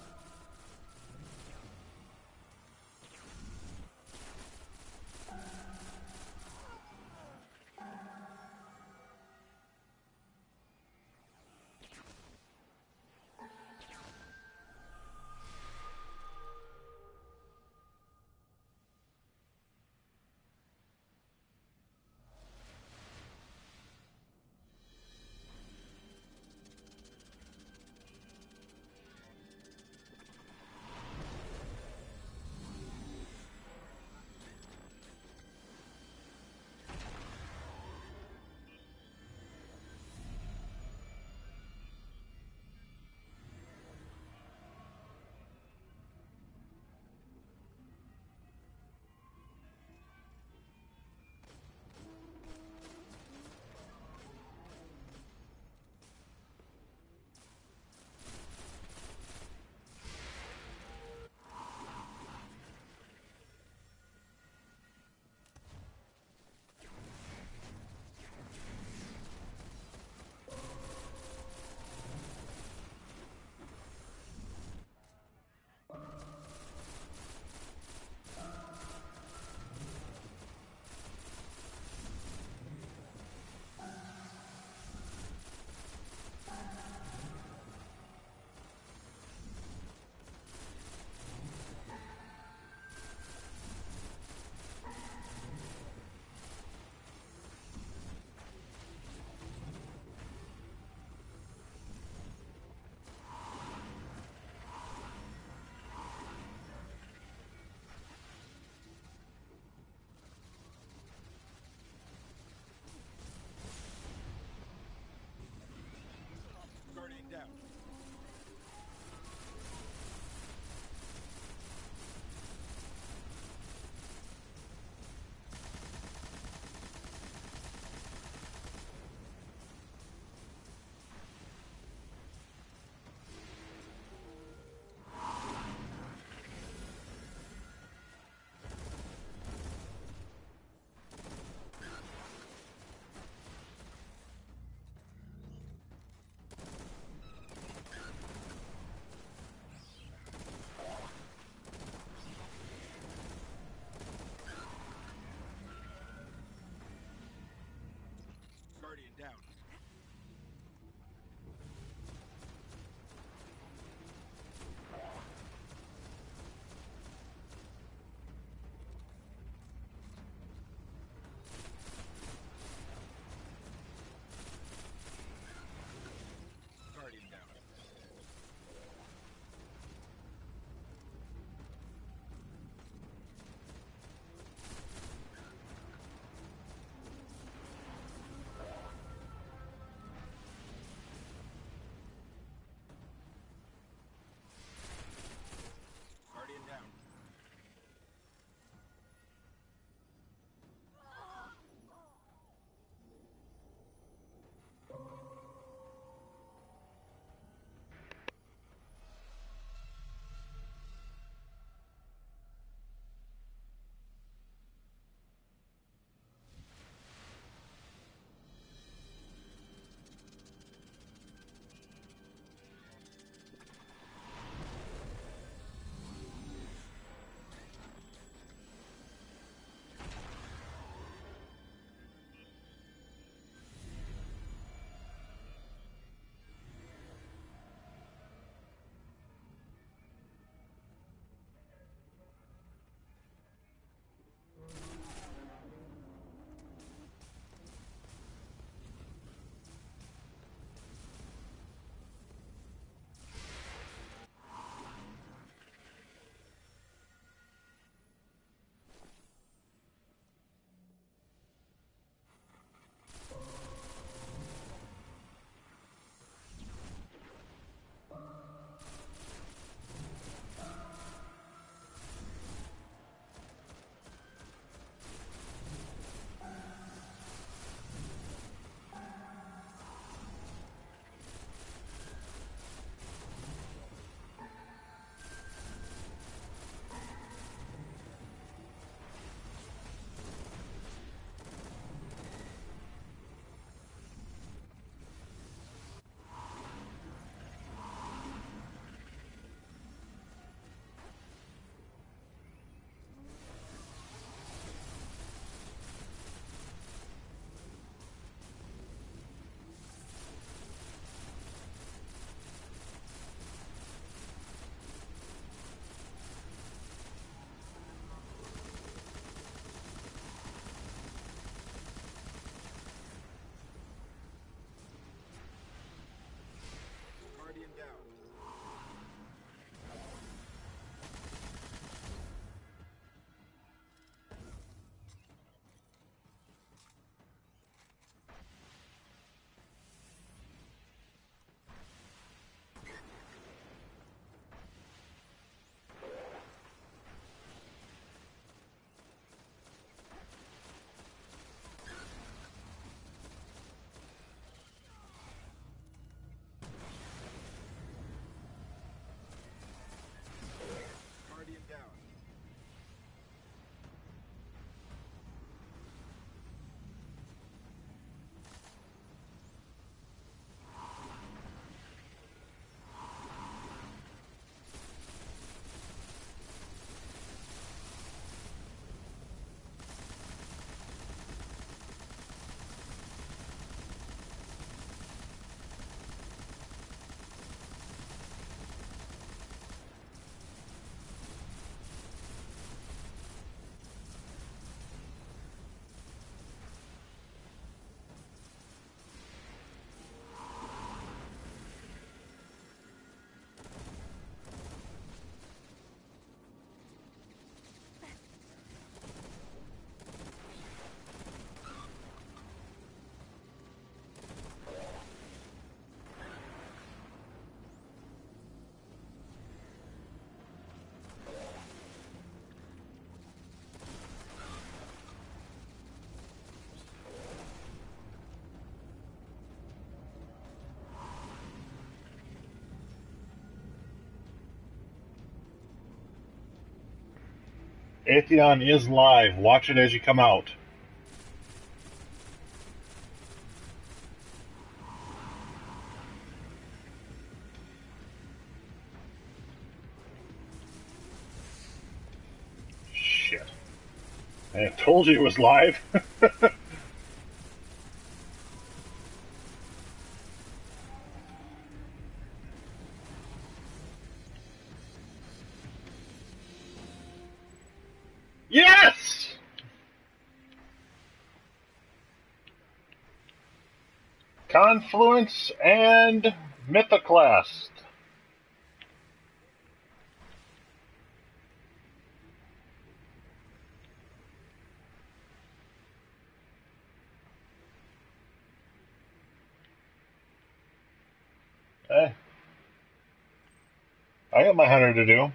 Guardian down. Guardian down. Guardian down. Atheon is live. Watch it as you come out. Shit. I told you it was live. Yes! Confluence and Mythoclast. Hey, I got my hunter to do.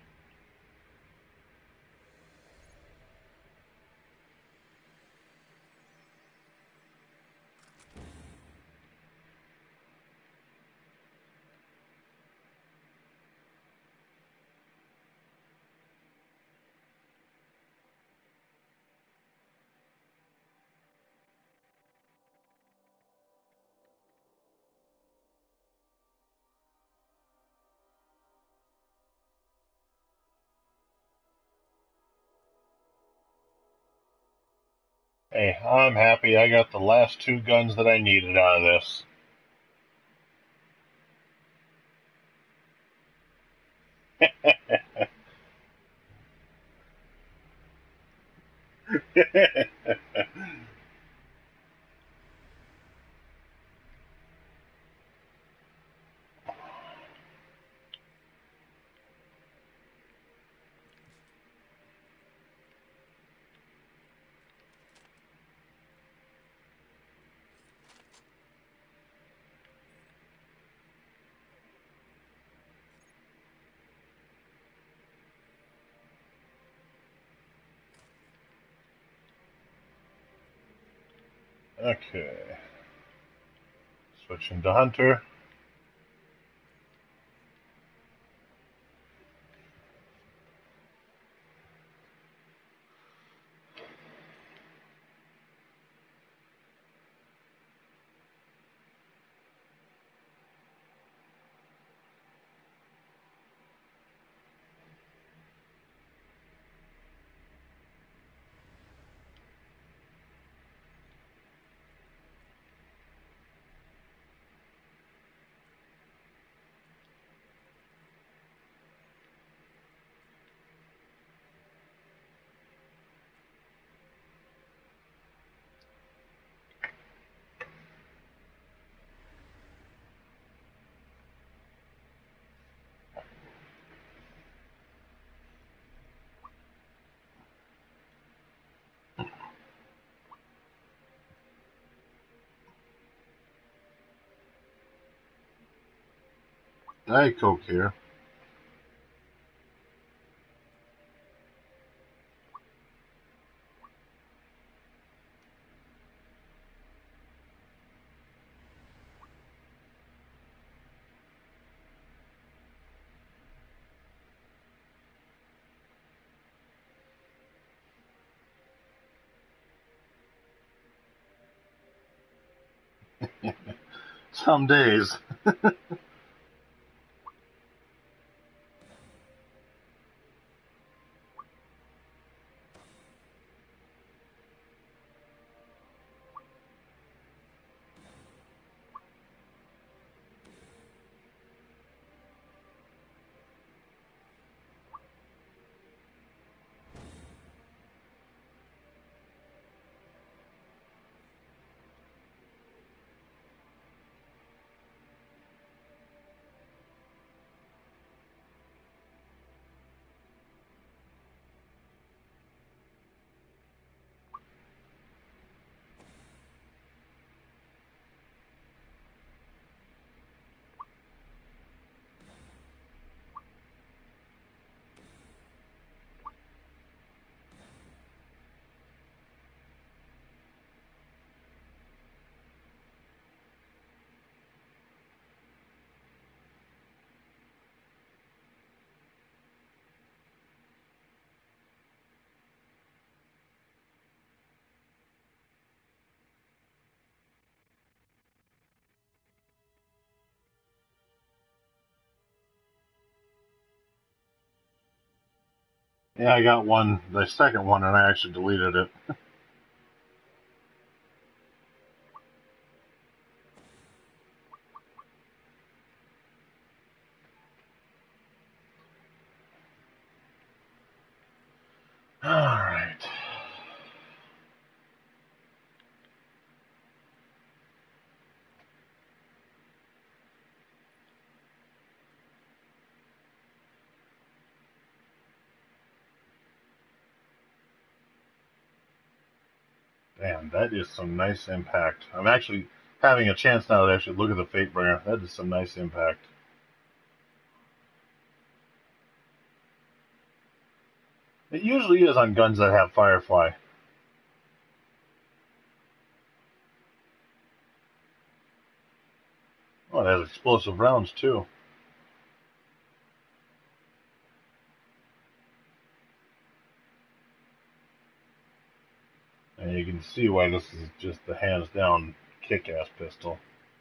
Hey, I'm happy I got the last two guns that I needed out of this. Okay. Switching to hunter. Diet Coke here. Some days. Yeah, I got one, the second one, and I actually deleted it. Alright. Man, that is some nice impact. I'm actually having a chance now to actually look at the Fatebringer. That is some nice impact. It usually is on guns that have Firefly. Oh, it has explosive rounds too. And you can see why this is just the hands down kick-ass pistol.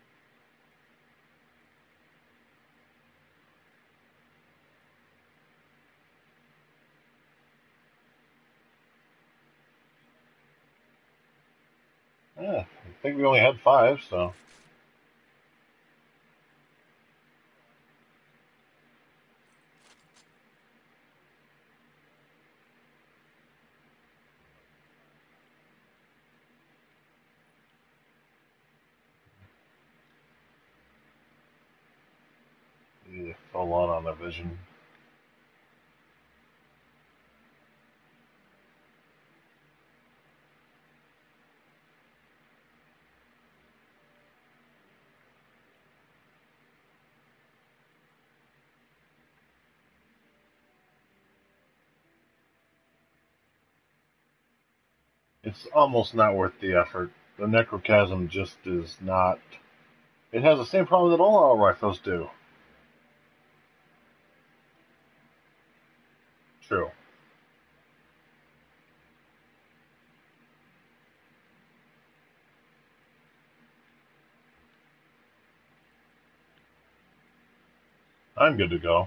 Yeah, I think we only had five, so. Yeah, a lot on the vision. It's almost not worth the effort. The Necrochasm just is not. It has the same problem that all our rifles do. True. I'm good to go.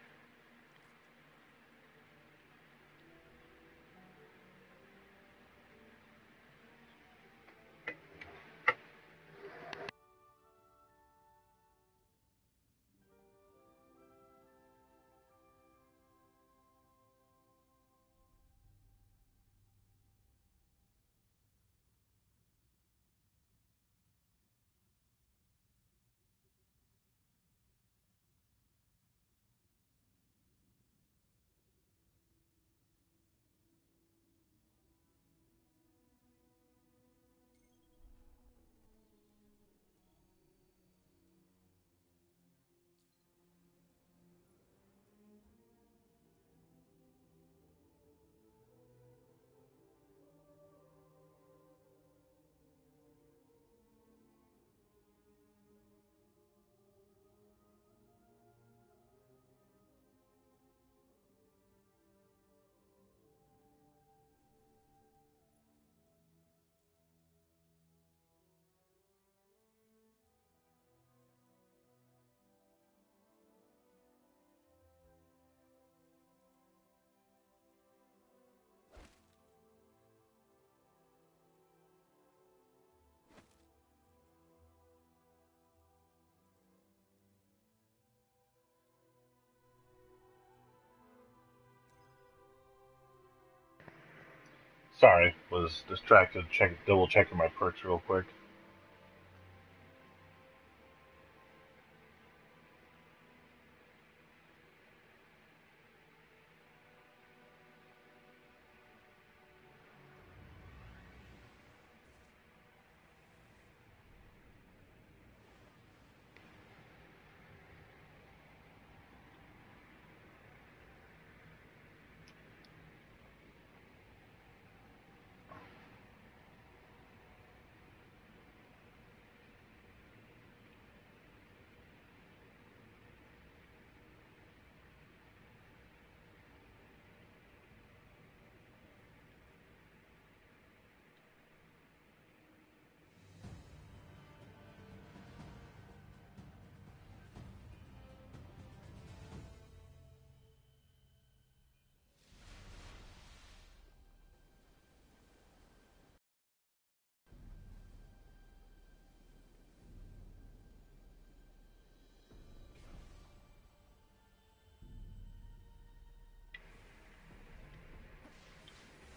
Sorry, was distracted. Check, double checking my perks real quick.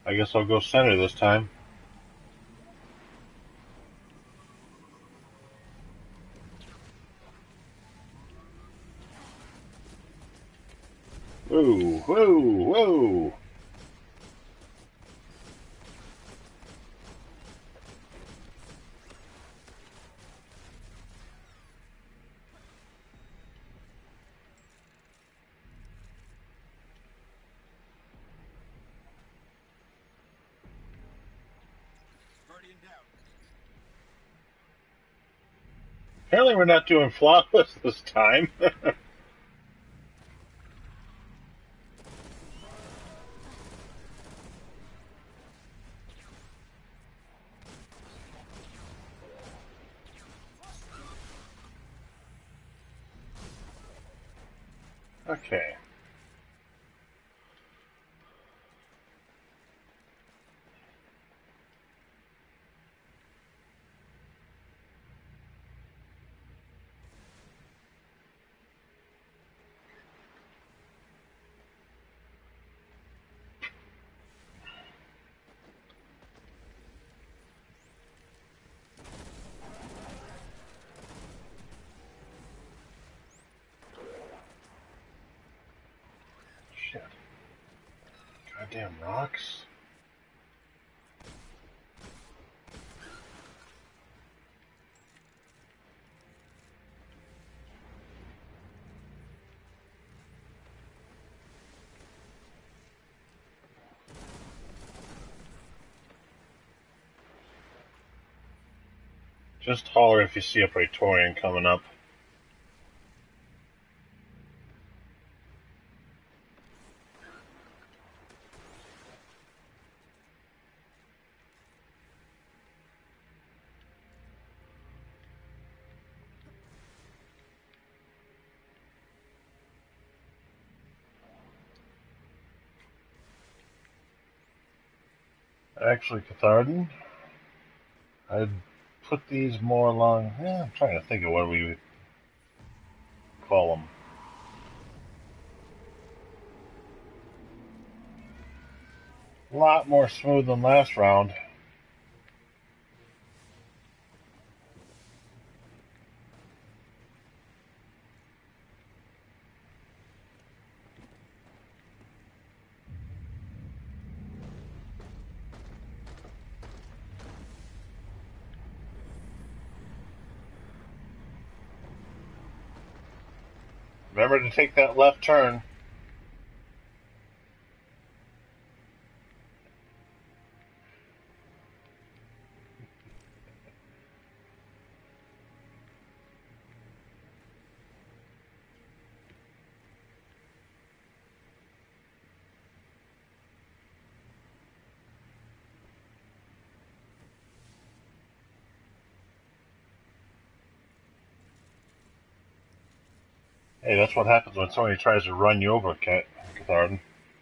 I guess I'll go center this time. Whoa, whoa, whoa! Guardian down. Apparently we're not doing flawless this time. Okay. Shit. Goddamn rocks. Just holler if you see a Praetorian coming up. Actually, Cathardan, I'd put these more along. Yeah, I'm trying to think of what we would call them. A lot more smooth than last round. Remember to take that left turn. Hey, that's what happens when somebody tries to run you over, Cathardan.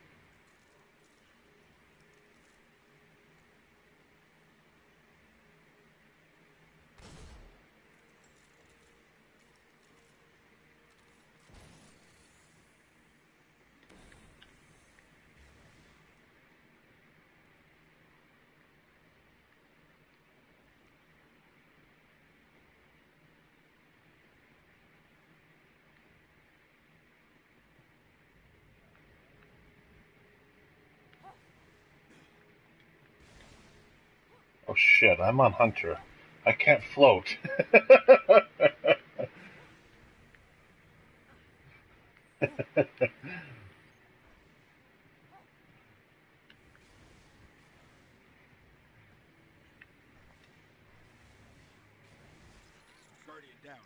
Oh shit, I'm on Hunter. I can't float. Guardian down.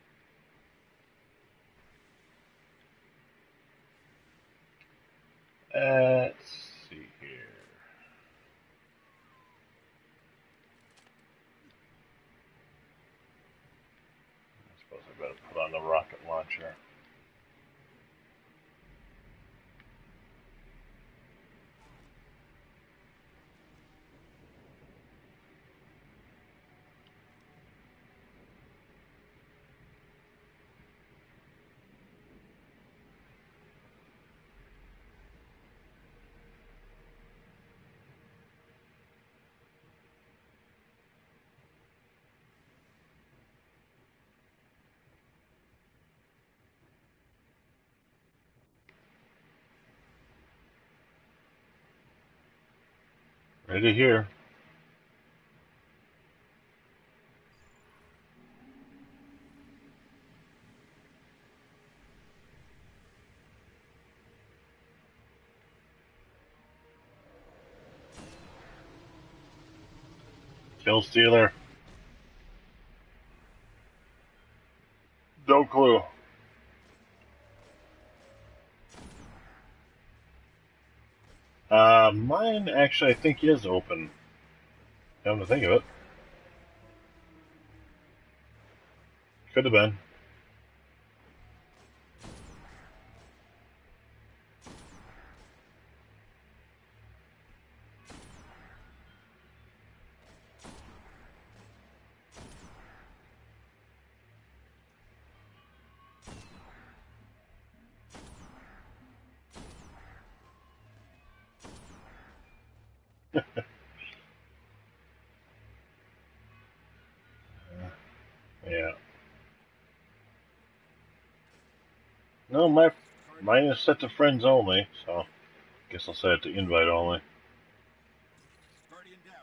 Uh, let's see here. I suppose I better put on the rocket launcher. Ready to hear. Kill Stealer. No clue. Uh, mine actually, I think, is open. Come to think of it. Could have been. Yeah. No, my mine is set to friends only, so I guess I'll set it to invite only. Guardian down.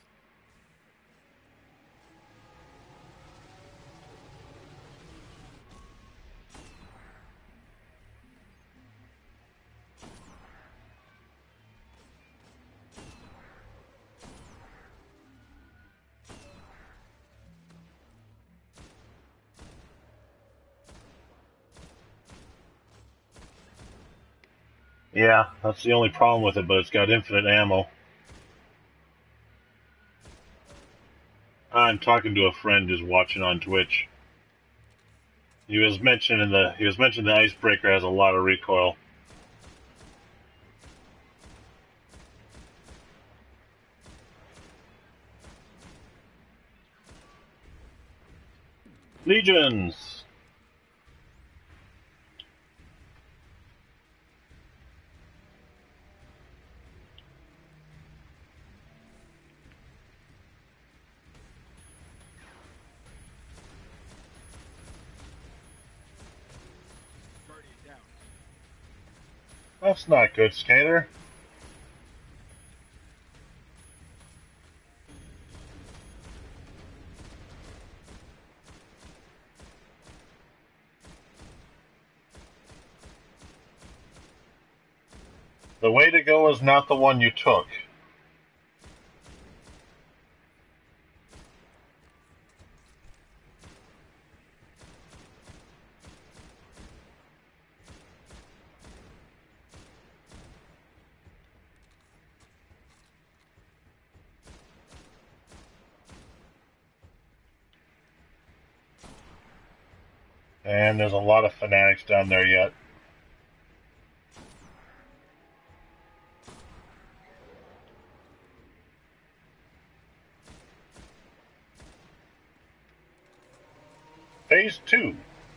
Yeah, that's the only problem with it, but it's got infinite ammo. I'm talking to a friend who's watching on Twitch. He was mentioning the he was mentioning the icebreaker has a lot of recoil. Legions. Guardian down. That's not good, Skater. The way to go is not the one you took. And there's a lot of fanatics down there yet. Phase two.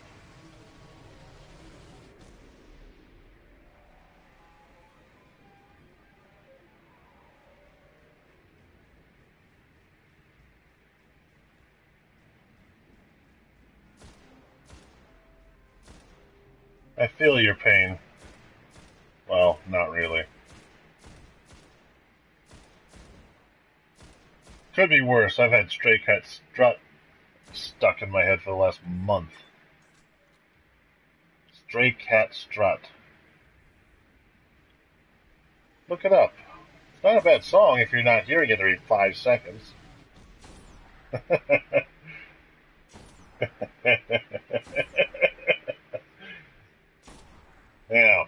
I feel your pain. Well, not really. Could be worse. I've had Stray Cat Strut stuck in my head for the last month. Stray Cat Strut. Look it up. It's not a bad song if you're not hearing it every five seconds. Yeah.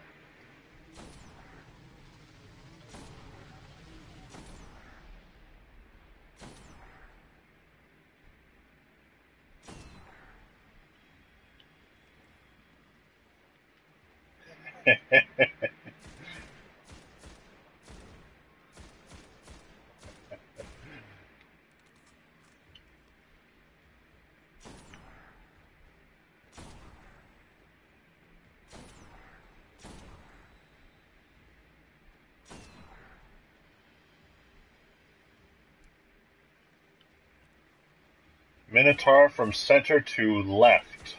Minotaur from center to left.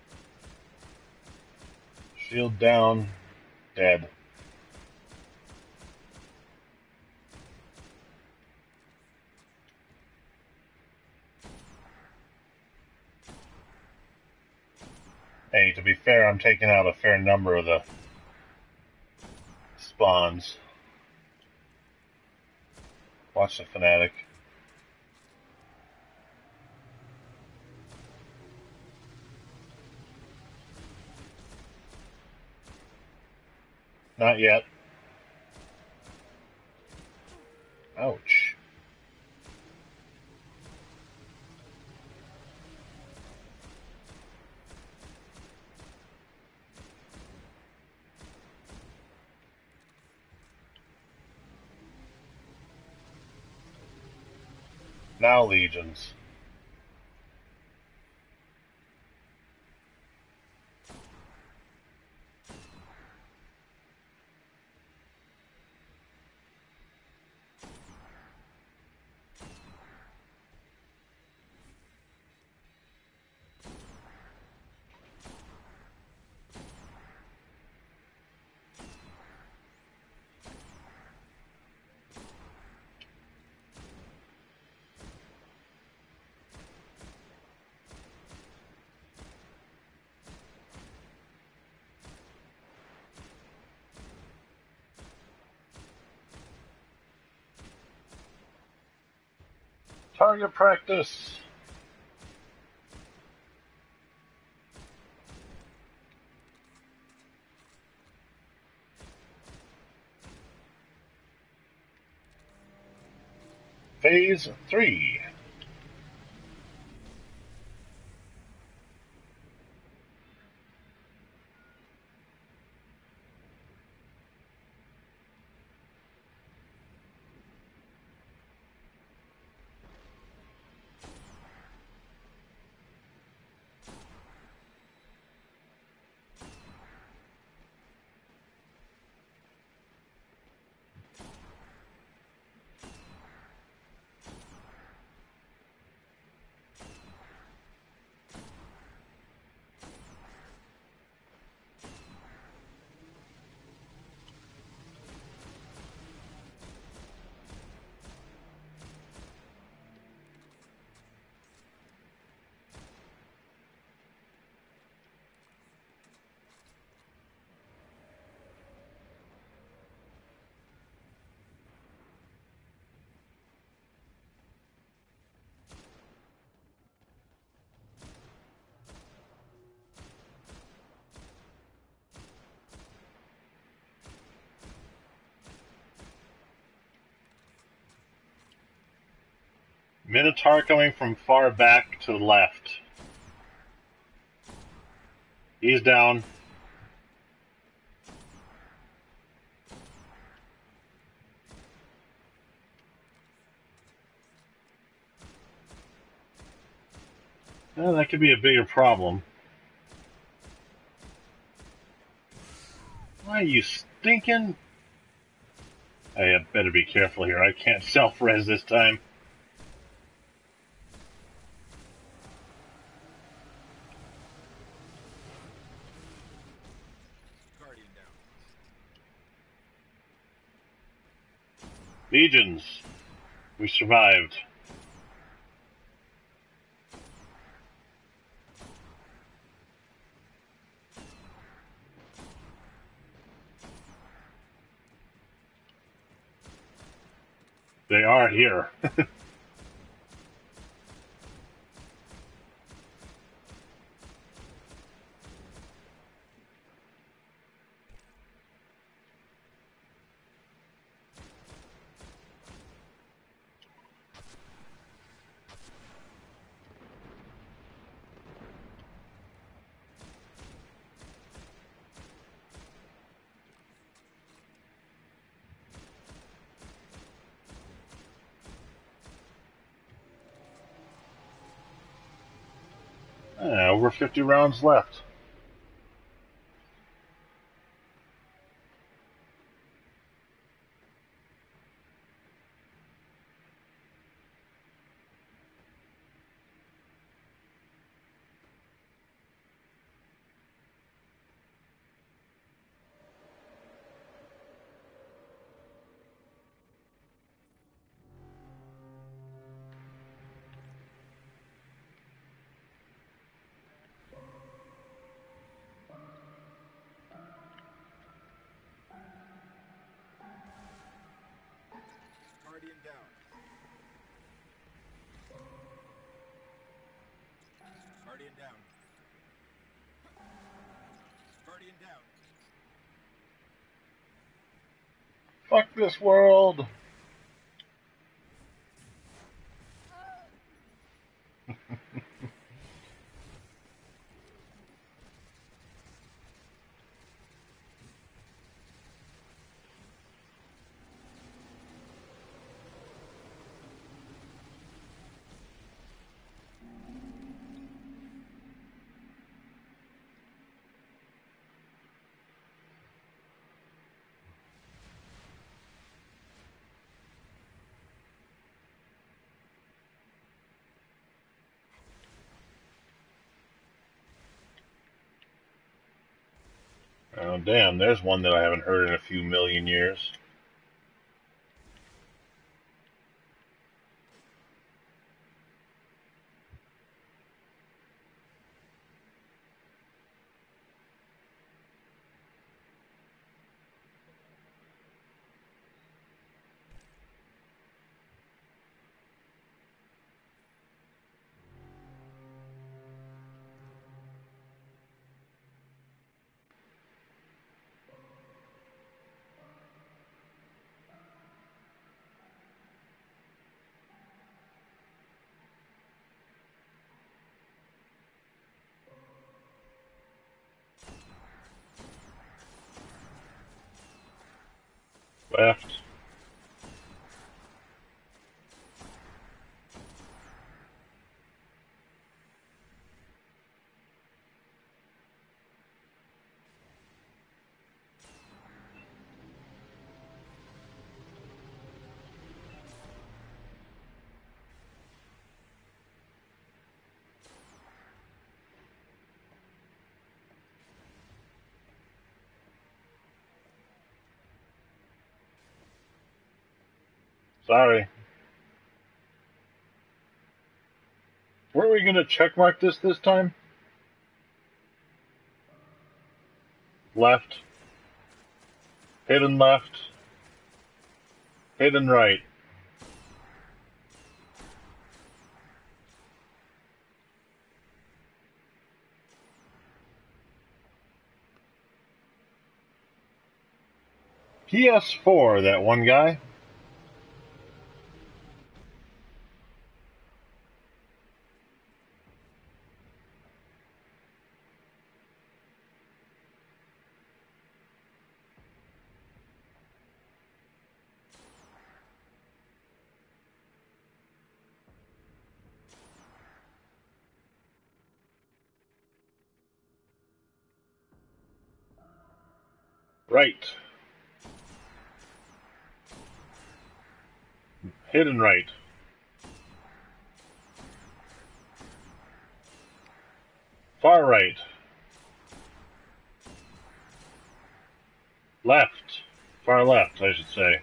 Shield down. Dead. Hey, to be fair, I'm taking out a fair number of the spawns. Watch the Fanatic. Not yet. Ouch. Now legions. Target practice. Phase three. Minotaur coming from far back to the left. He's down. Well, that could be a bigger problem. Why are you stinking? I better be careful here. I can't self-res this time. Guardian down. Legions. We survived. They are here. Uh, over fifty rounds left. Guardian down. Guardian down. Fuck this world! Oh, damn, there's one that I haven't heard in a few million years. Left. Sorry. Weren't we going to checkmark this this time? Left. Hidden left. Hidden right. P S four, that one guy. Right. Hidden right. Far right. Left. Far left, I should say.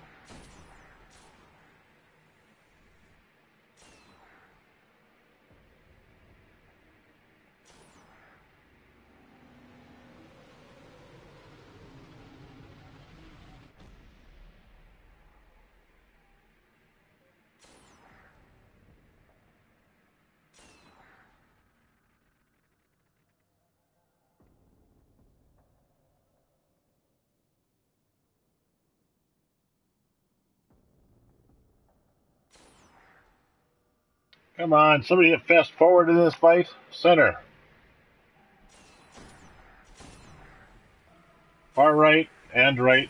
Come on, somebody get fast forward in this fight. Center. Far right and right.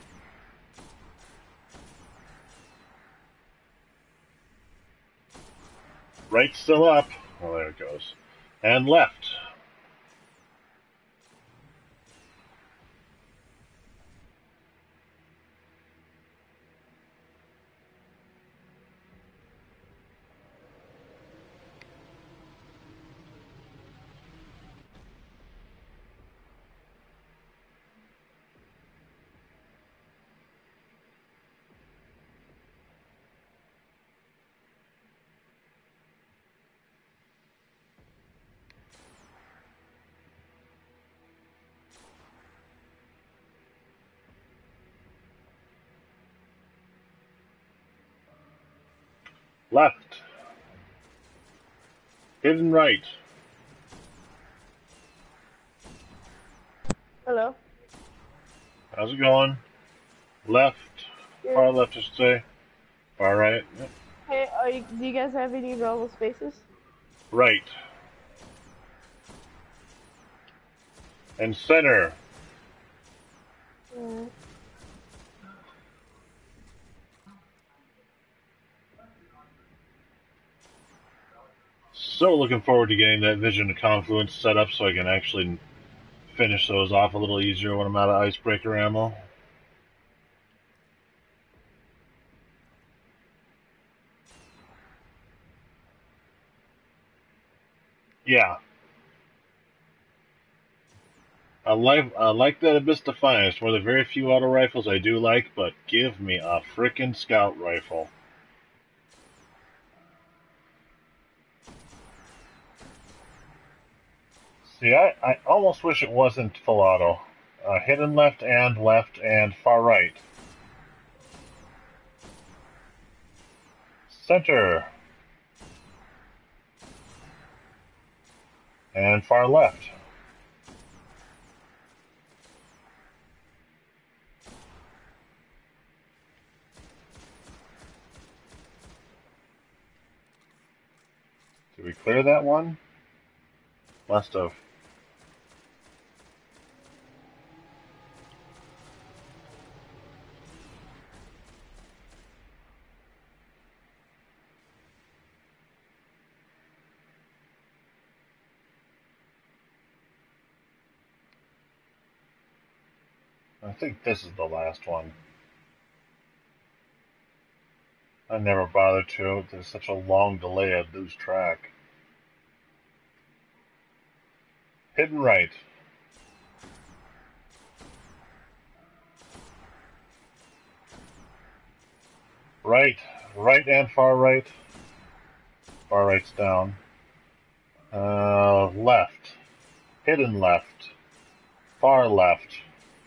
Right still up. Oh, there it goes. And left. Left. Hidden right. Hello. How's it going? Left, Good. far left, I should say. Far right. Yep. Hey, are you, do you guys have any available spaces? Right. And center. Yeah. So looking forward to getting that Vision of Confluence set up so I can actually finish those off a little easier when I'm out of icebreaker ammo. Yeah. I like I like that Abyss Defiance. One of the very few auto rifles I do like, but give me a frickin' scout rifle. See, I, I almost wish it wasn't full auto. Uh, hidden left and left and far right. Center. And far left. Did we clear that one? Must have. I think this is the last one. I never bothered to. There's such a long delay, I'd lose track. Hidden right. Right. Right and far right. Far right's down. Uh, left. Hidden left. Far left.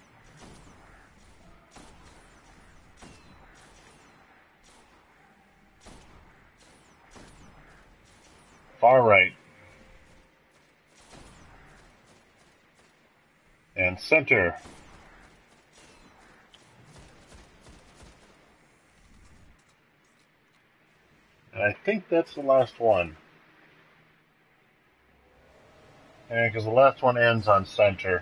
Far right. And center. And I think that's the last one. And because the last one ends on center.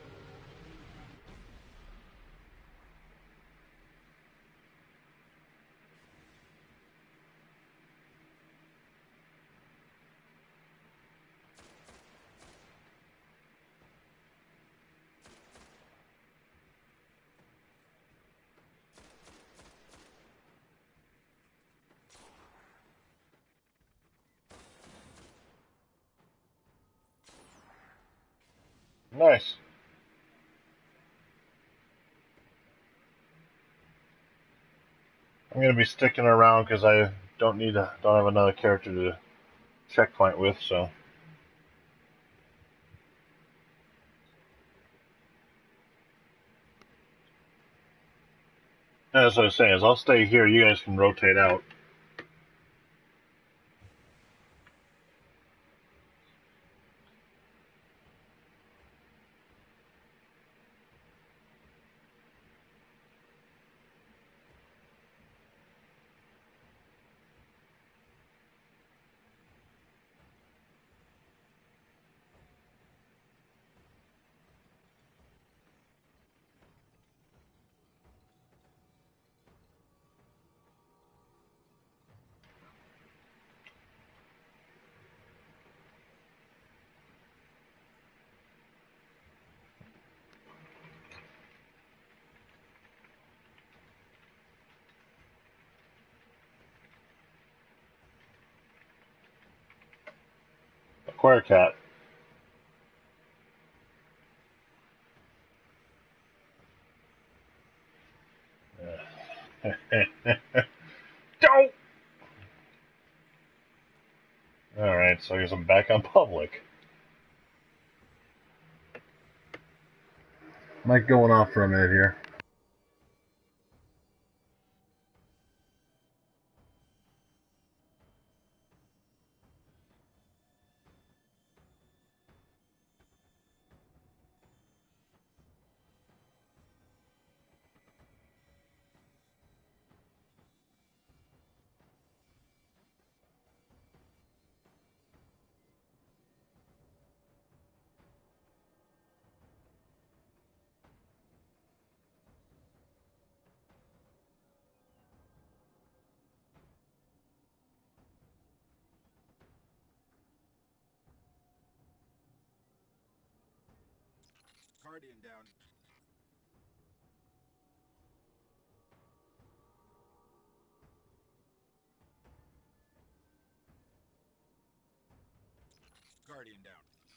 Nice. I'm gonna be sticking around because I don't need a, don't have another character to checkpoint with, so. As I was saying, is I'll stay here. You guys can rotate out. Acquire cat. Don't. All right, so I guess I'm back on public. Mic going off for a minute here. Guardian down. Guardian down.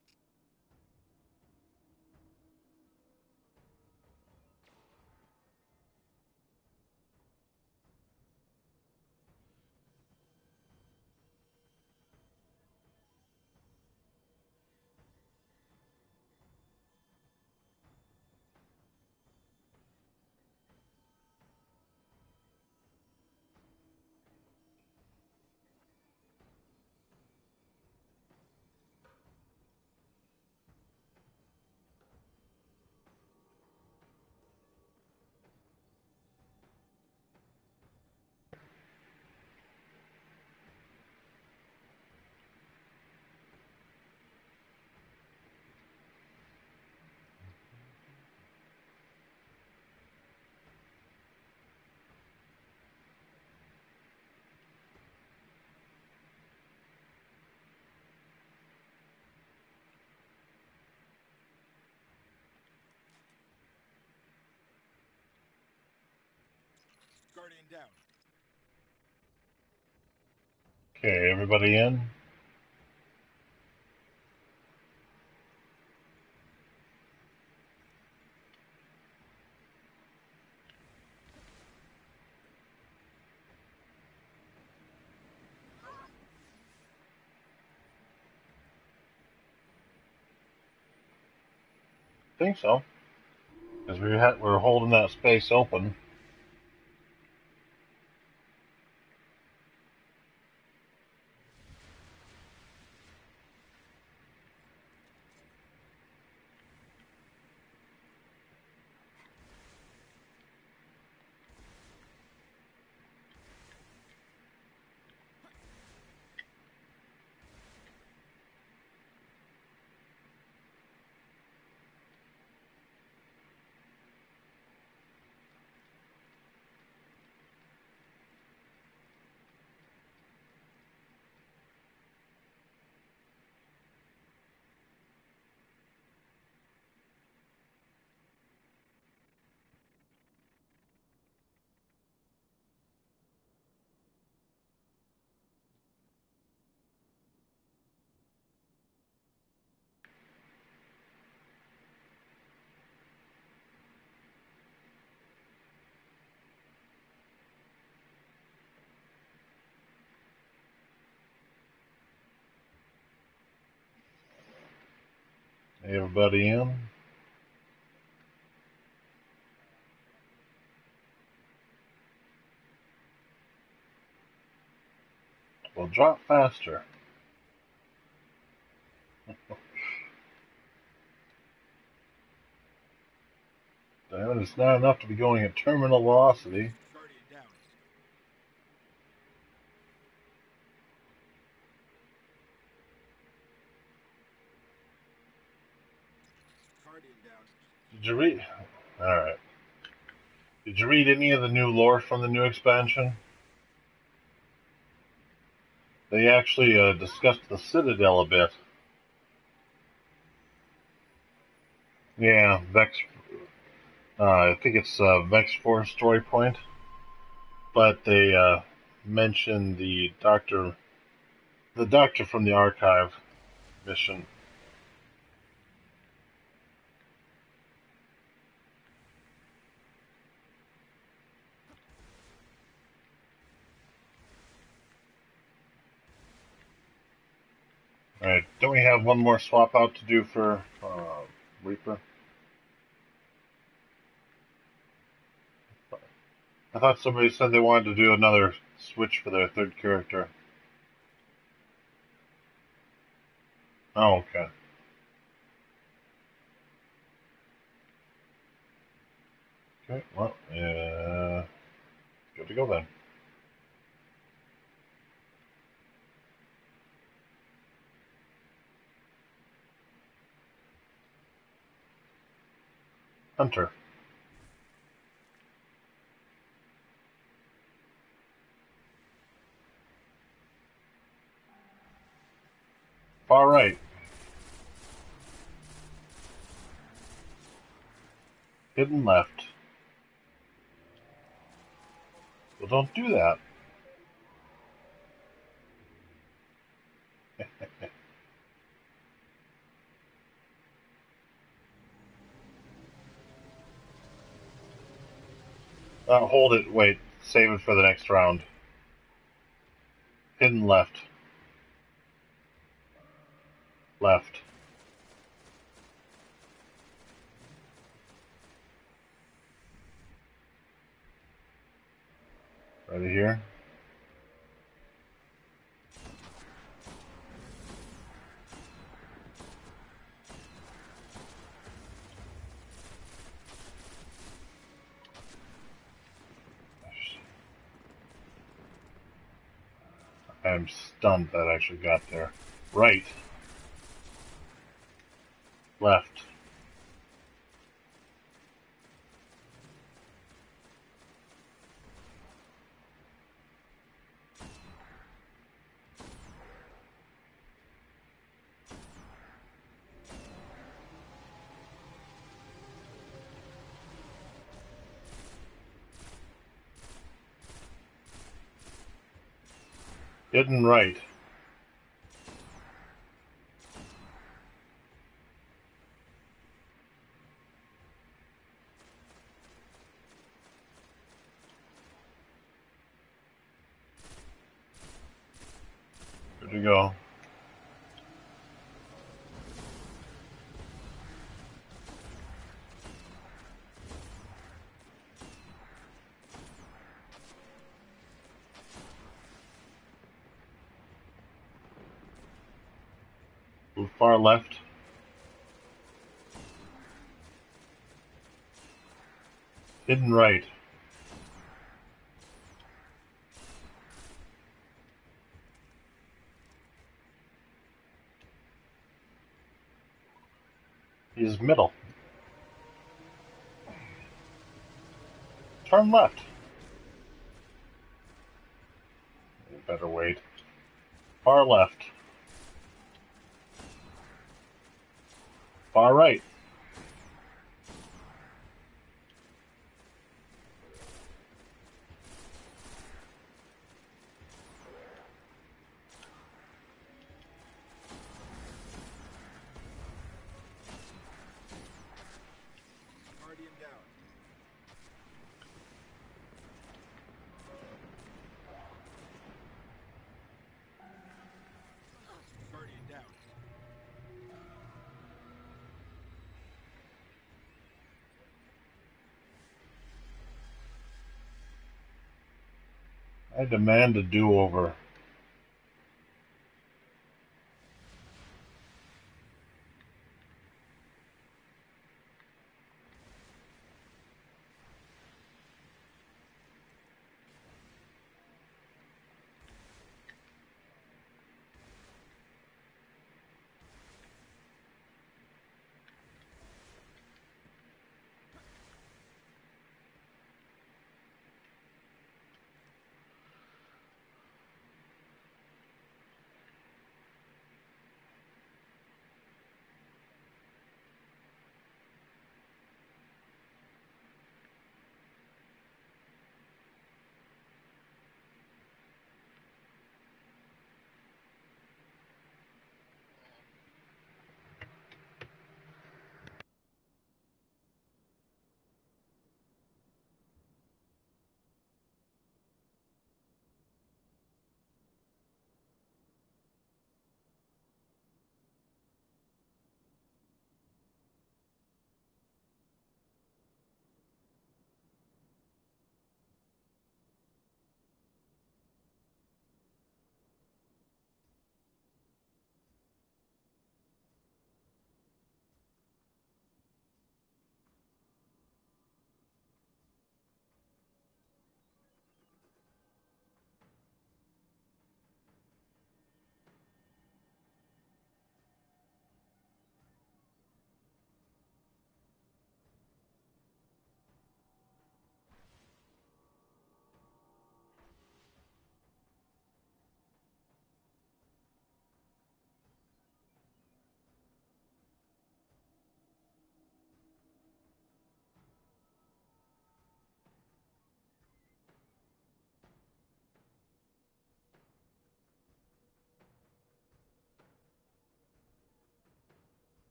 Guardian down. Okay, everybody in? Think so. Because we had we're holding that space open. Everybody in? Well, drop faster. Damn it, it's not enough to be going at terminal velocity. Guardian down. Guardian down. Did you read? Alright. Did you read any of the new lore from the new expansion? They actually uh, discussed the Citadel a bit. Yeah, Vex. Uh, I think it's uh, Vex four story point. But they uh, mentioned the doctor, the doctor from the archive mission. Alright, don't we have one more swap out to do for uh, Reaper? I thought somebody said they wanted to do another switch for their third character. Oh, okay. Okay, well, uh, good to go then. Hunter. Far right. Hidden left. Well, don't do that. Uh, hold it. Wait. Save it for the next round. Hidden left. Left. Ready here. I'm stunned that actually got there. Right. Left. Hidden right. Good to go. Move far left. Hidden right. Use middle. Turn left. You better wait. Far left. Far right. Guardian down. Guardian down. I demand a do-over.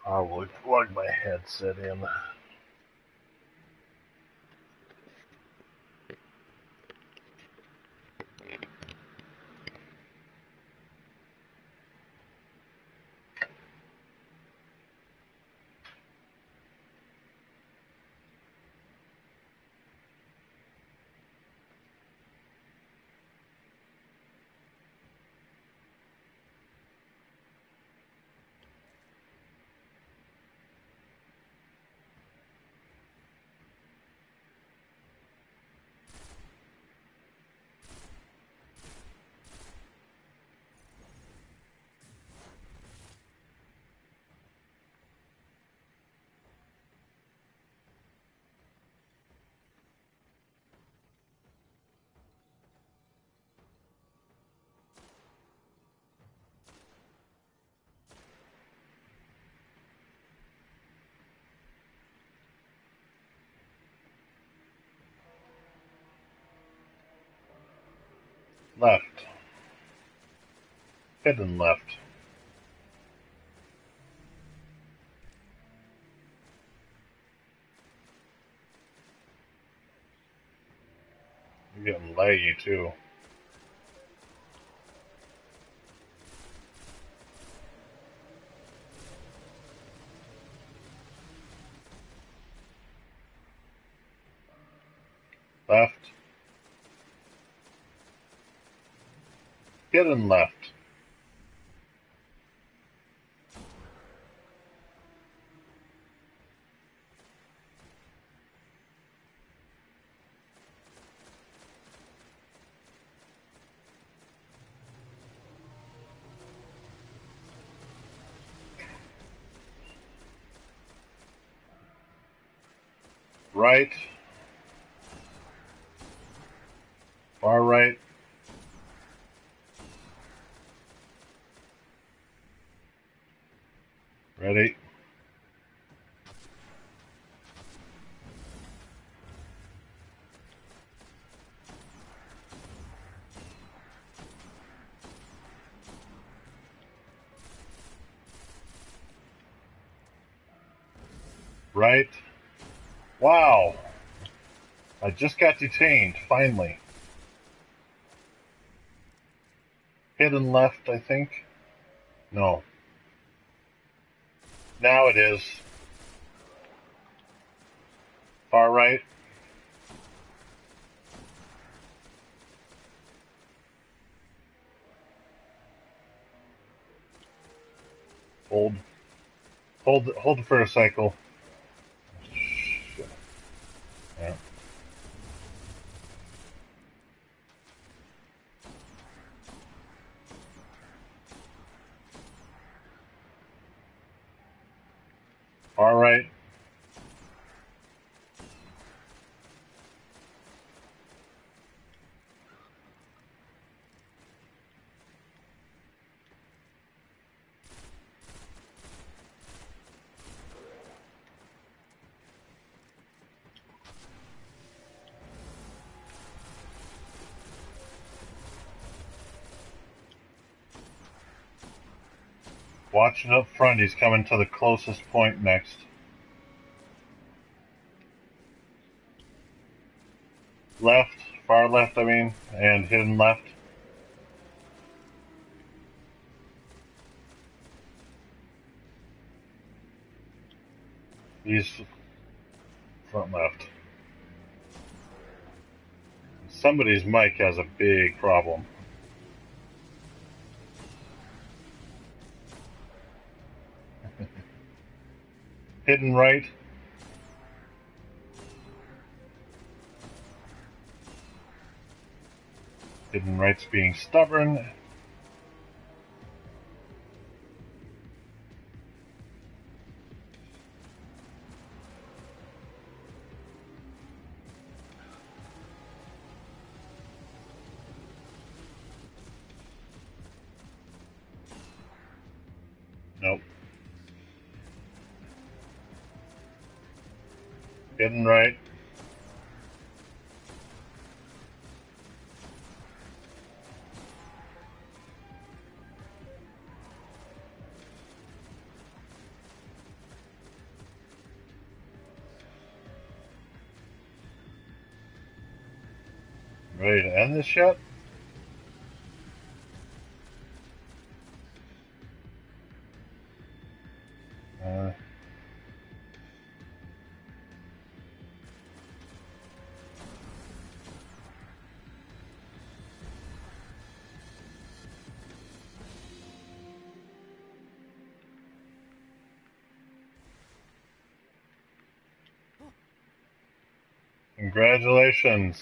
I will plug my headset in. Left. Hidden left. You're getting laggy too. Left. Hidden left. Right. Far right. Ready? Right. Wow. I just got detained, finally. Hidden left, I think. No. Now it is. Far right. Hold. Hold, hold for a cycle. Yeah. Far right. Watching up front, he's coming to the closest point next. Left, far left, I mean, and hidden left. He's front left. Somebody's mic has a big problem. Hidden right. Hidden right's being stubborn. Nope. Hidden right. Ready to end this yet? Uh, Congratulations.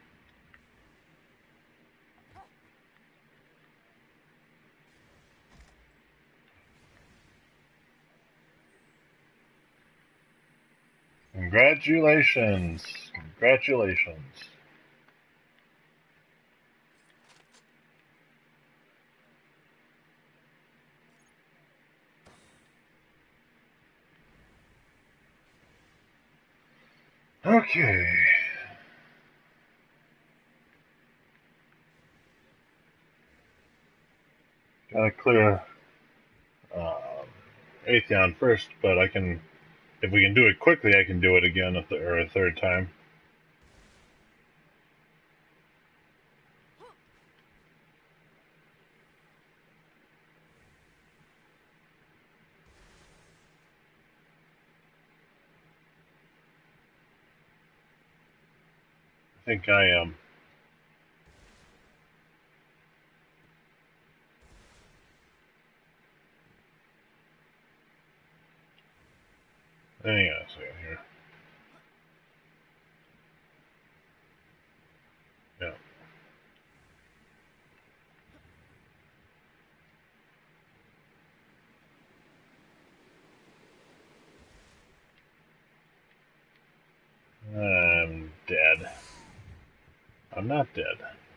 Congratulations. Congratulations. Okay. Gotta clear um, Atheon first, but I can, if we can do it quickly, I can do it again a, th- or a third time. I think I am. Hang on a second here. Yeah. I'm dead. I'm not dead.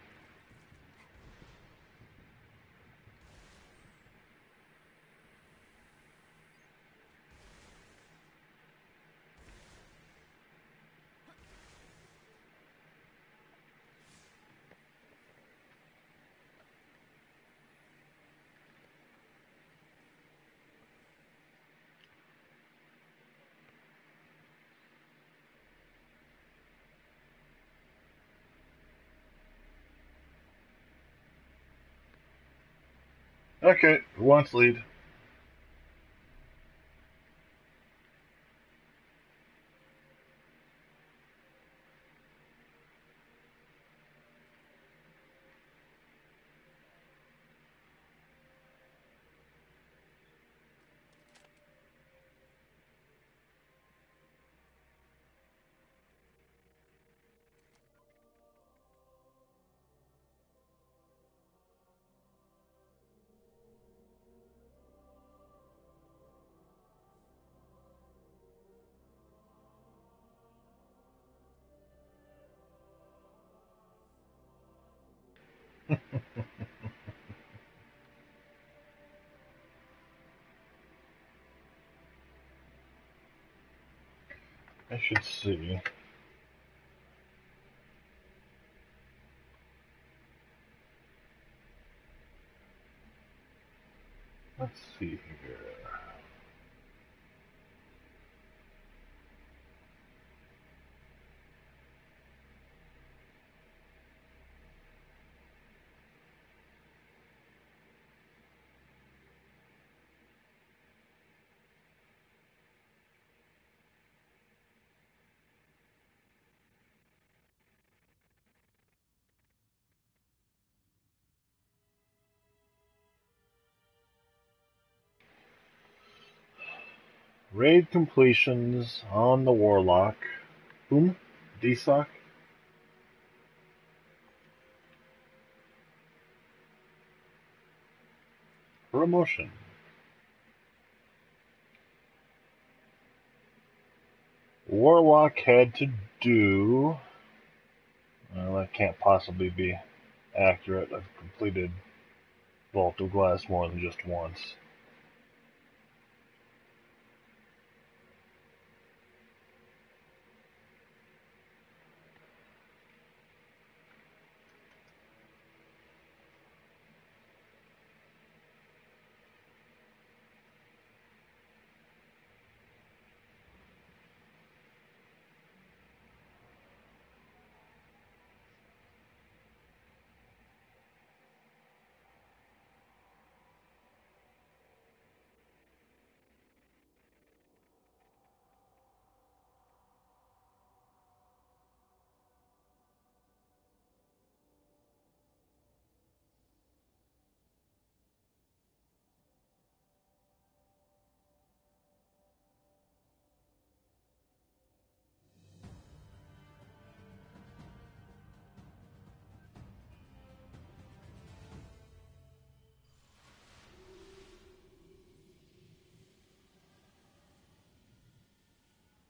Okay, who wants lead? I should see. Let's see here. Raid completions on the Warlock. Boom. D S O C. Promotion. Warlock had to do. Well, that can't possibly be accurate. I've completed Vault of Glass more than just once.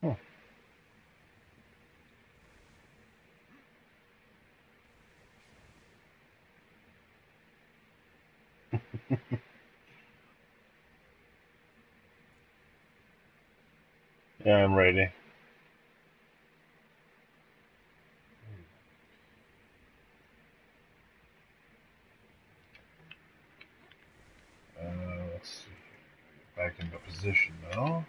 Hmm. Yeah, I'm ready. Uh, let's see. Back into position now.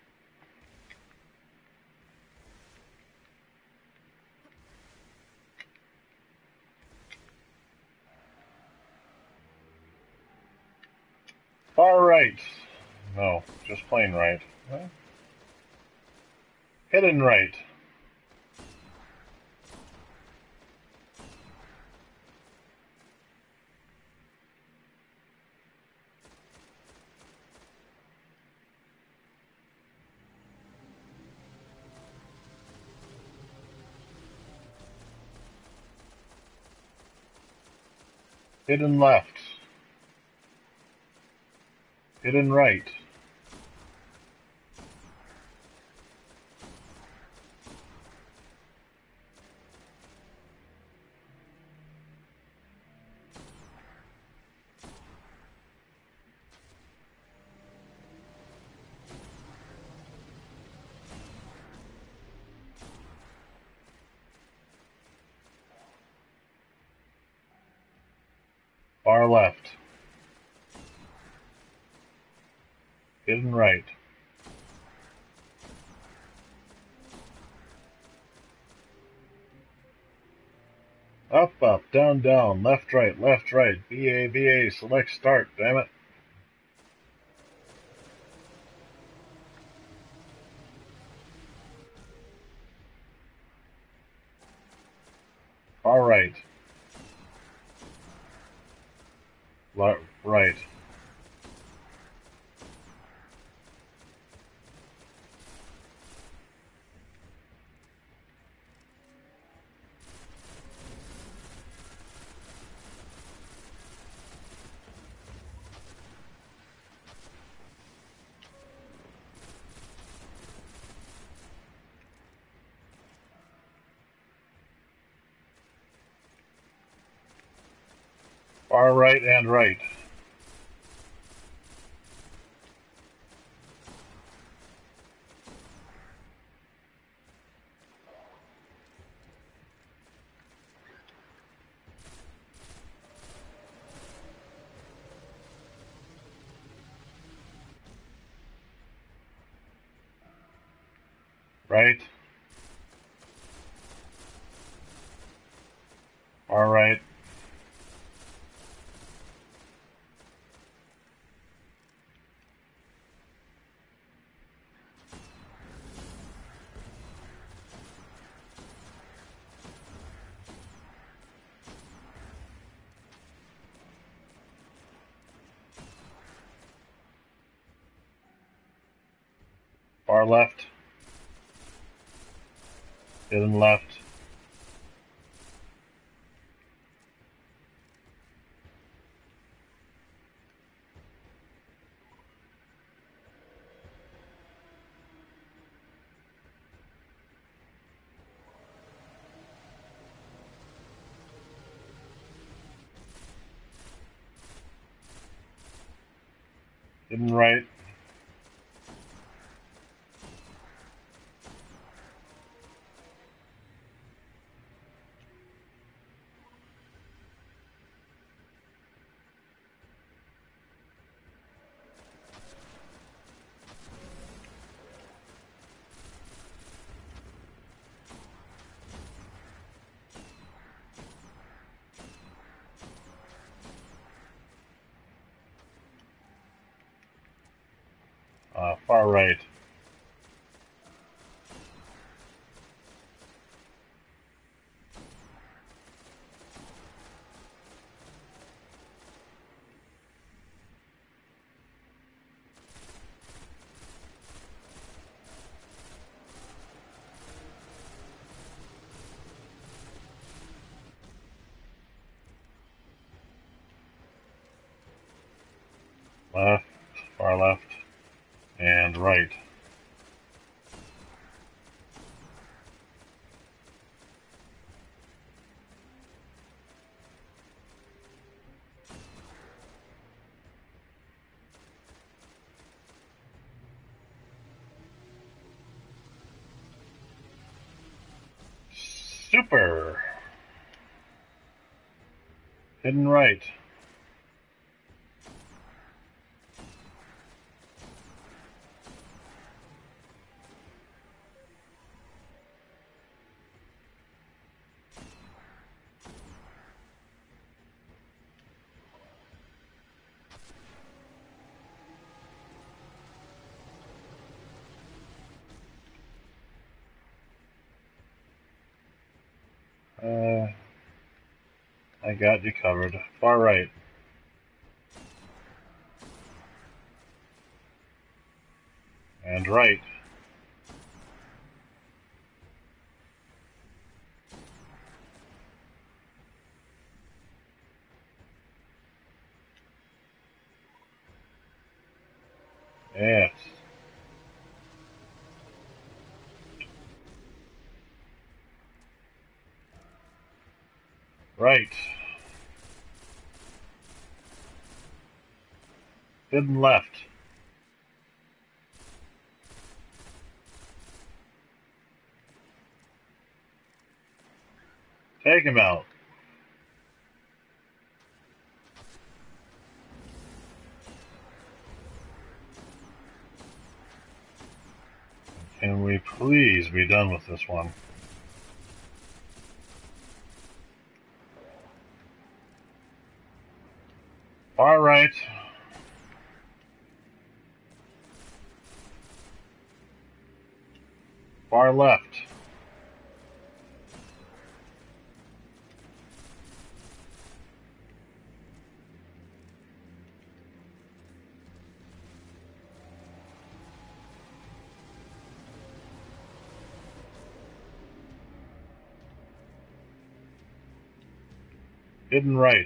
Far right. No, just plain right. Huh? Hidden right. Hidden left. Hidden right. Far left. Hidden right. Up, up, down, down, left, right, left, right, B A, B A, select start, damn it. Far right. Le right. Far right and right. Right. Far right. Far left. Hidden left. Hidden right. Uh, far right. Left. Far left. And right. Upper. Hidden right. Uh, I got you covered. Far right. And right. Yes. Right. Hidden left. Take him out. Can we please be done with this one? Far right. Far left. Hidden right.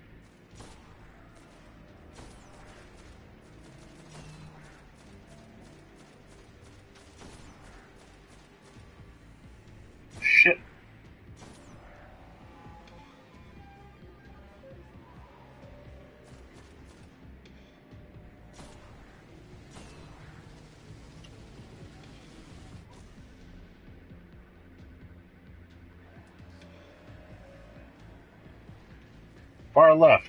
Shit. Far left.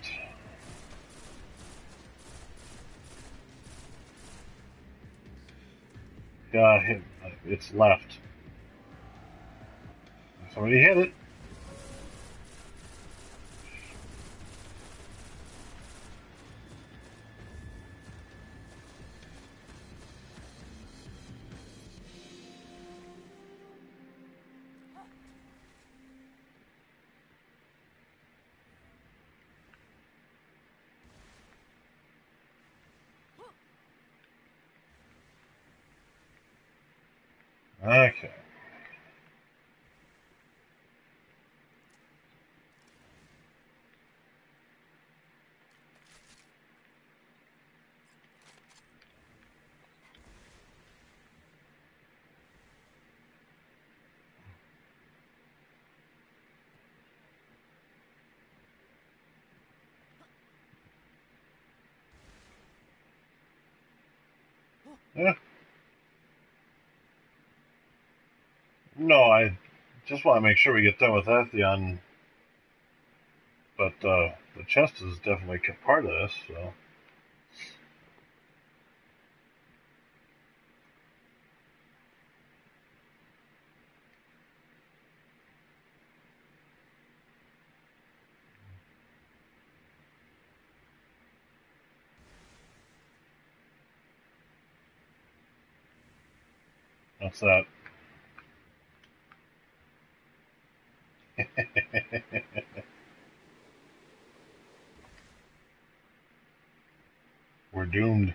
Yeah, hit, it's left. Somebody hit it. Okay. Yeah. No, I just want to make sure we get done with Atheon. But uh, the chest is definitely part of this, so. What's that? We're doomed.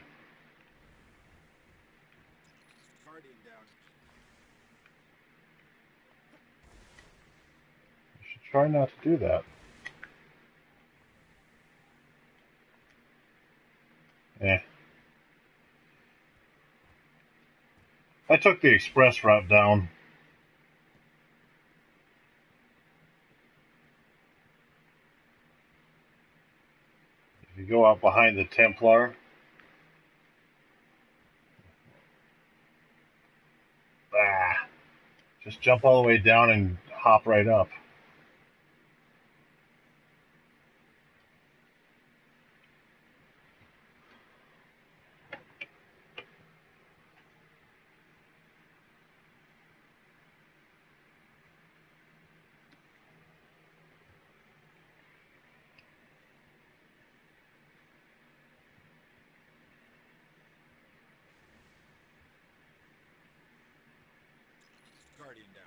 Guardian down. We should try not to do that. Eh. I took the express route down. If you go out behind the Templar, ah, just jump all the way down and hop right up. Guardian down.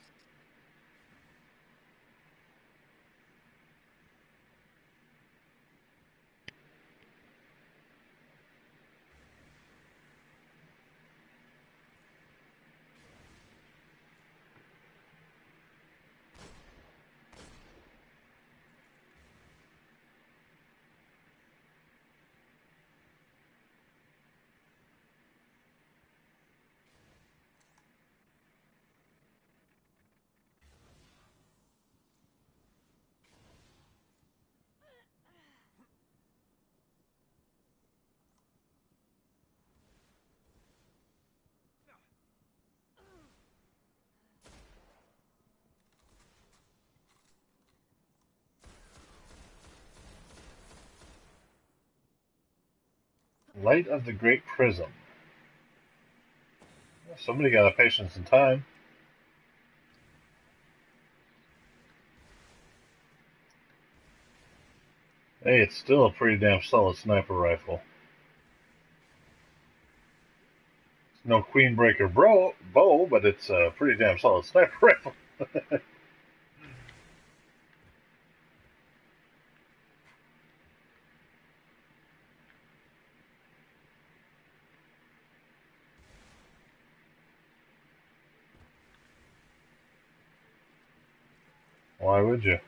Light of the Great Prism. Somebody got a patience in time. Hey, it's still a pretty damn solid sniper rifle. It's no Queenbreaker bro, bow, but it's a pretty damn solid sniper rifle. Why would you?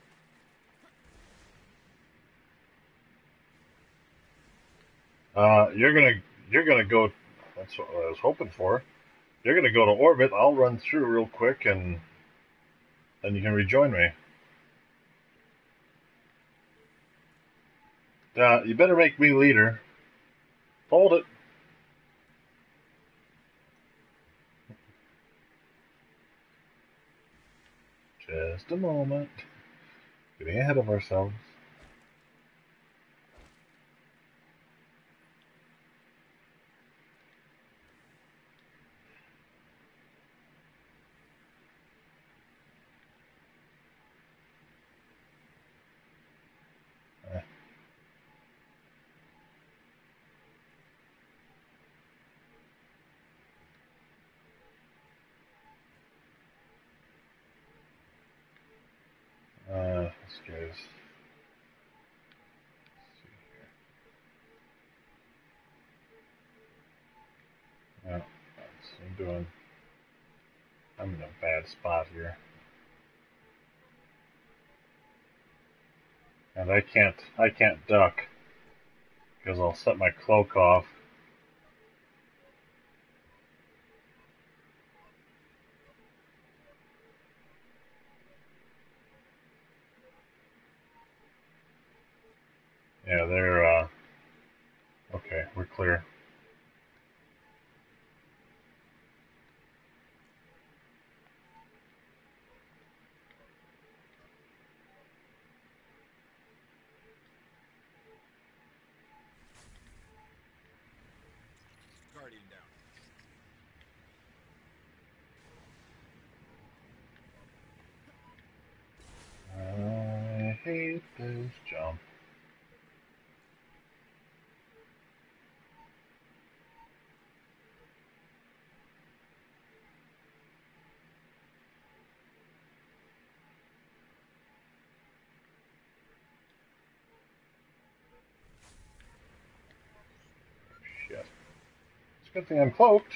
Uh, you're gonna you're gonna go. That's what I was hoping for. You're gonna go to orbit. I'll run through real quick, and then you can rejoin me. Uh, you better make me leader. Hold it. Just a moment. Getting ahead of ourselves. Uh, this guy's. Yeah, I'm doing. I'm in a bad spot here, and I can't. I can't duck because I'll set my cloak off. Yeah, they're. Uh, okay, we're clear. Guardian down. I hate this jump. Shit. It's a good thing I'm cloaked.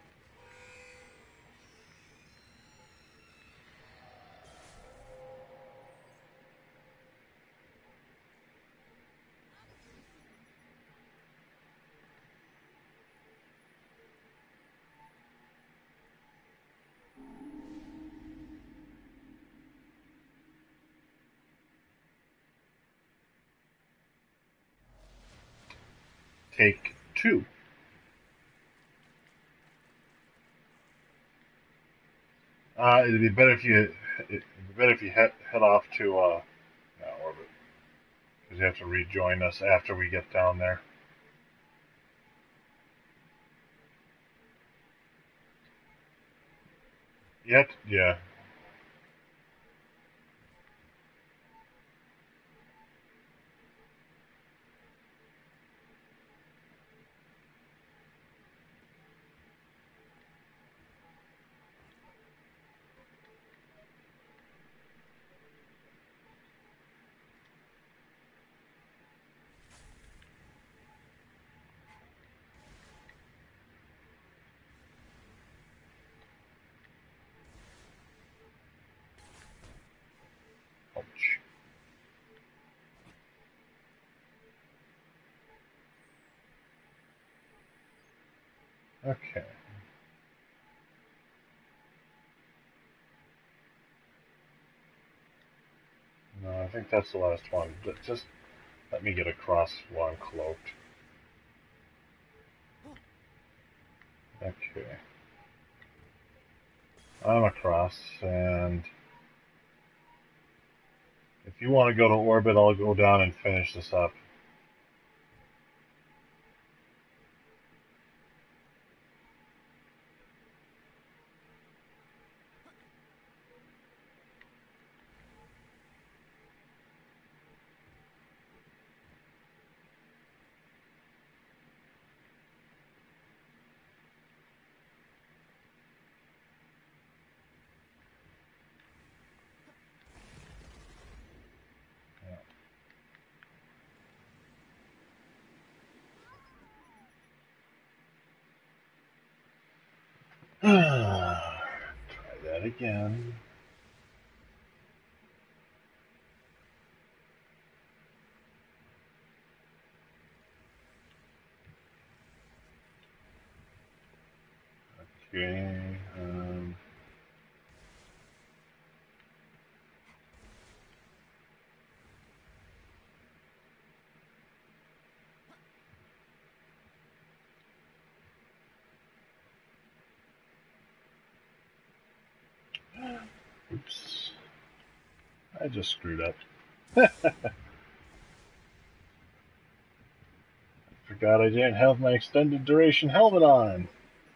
Take two. Uh, it'd be better if you it, better if you head head off to uh, no, orbit, because you have to rejoin us after we get down there. Yet, yeah. Ouch. Okay. No, I think that's the last one. Just let me get across while I'm cloaked. Okay. I'm across, and if you want to go to orbit, I'll go down and finish this up. Try that again. Okay. Um, oops. I just screwed up. Forgot I didn't have my extended duration helmet on.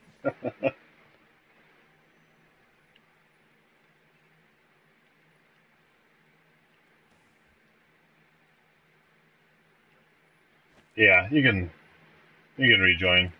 Yeah, you can you can rejoin.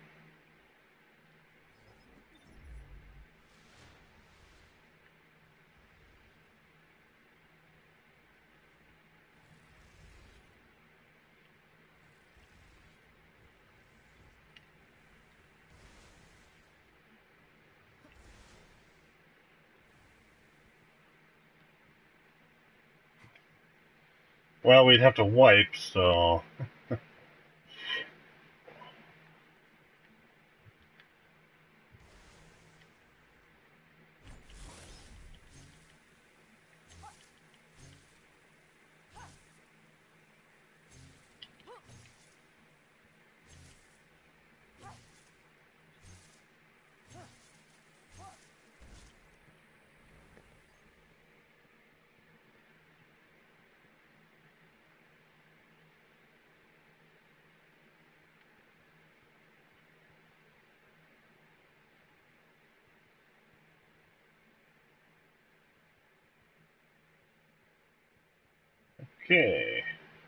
Well, we'd have to wipe, so okay.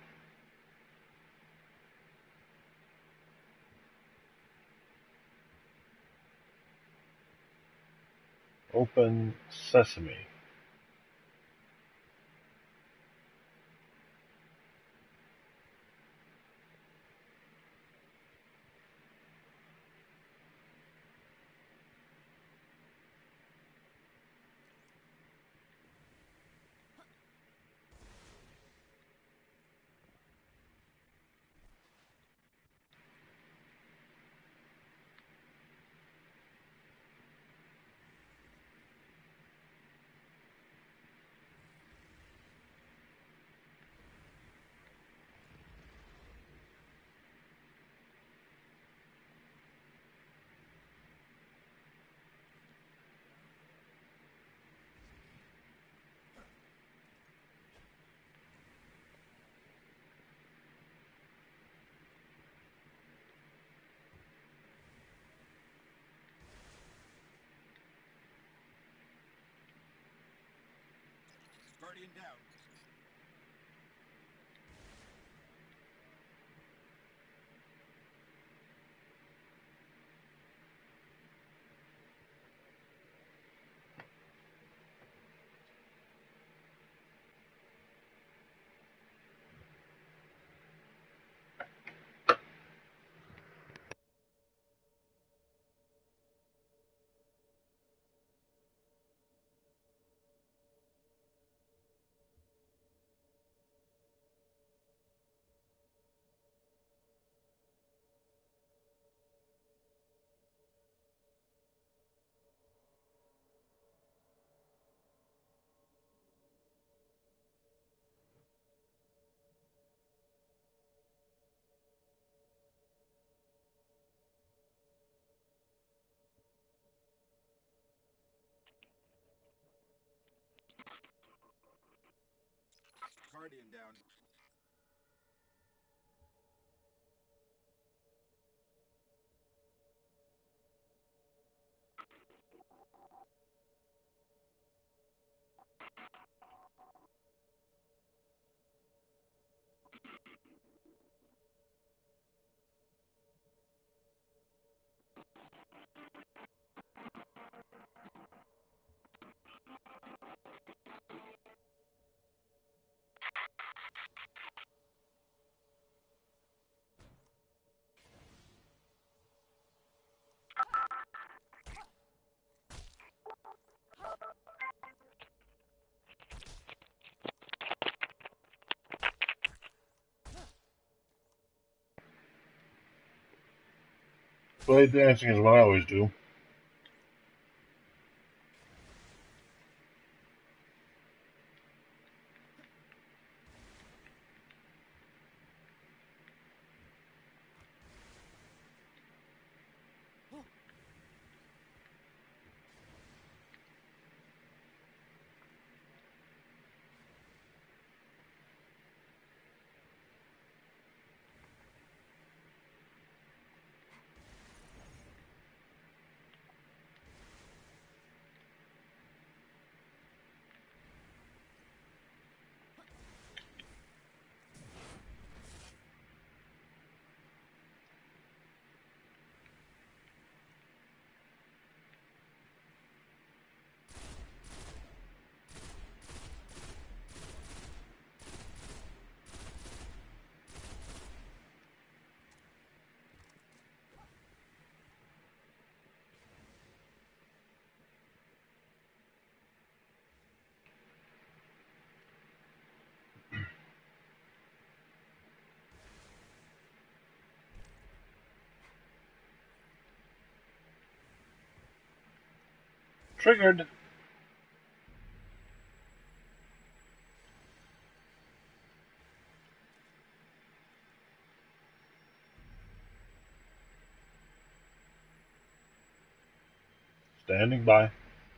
Open sesame. Guardian down. Guardian down. Blade dancing is what I always do. Triggered. Standing by.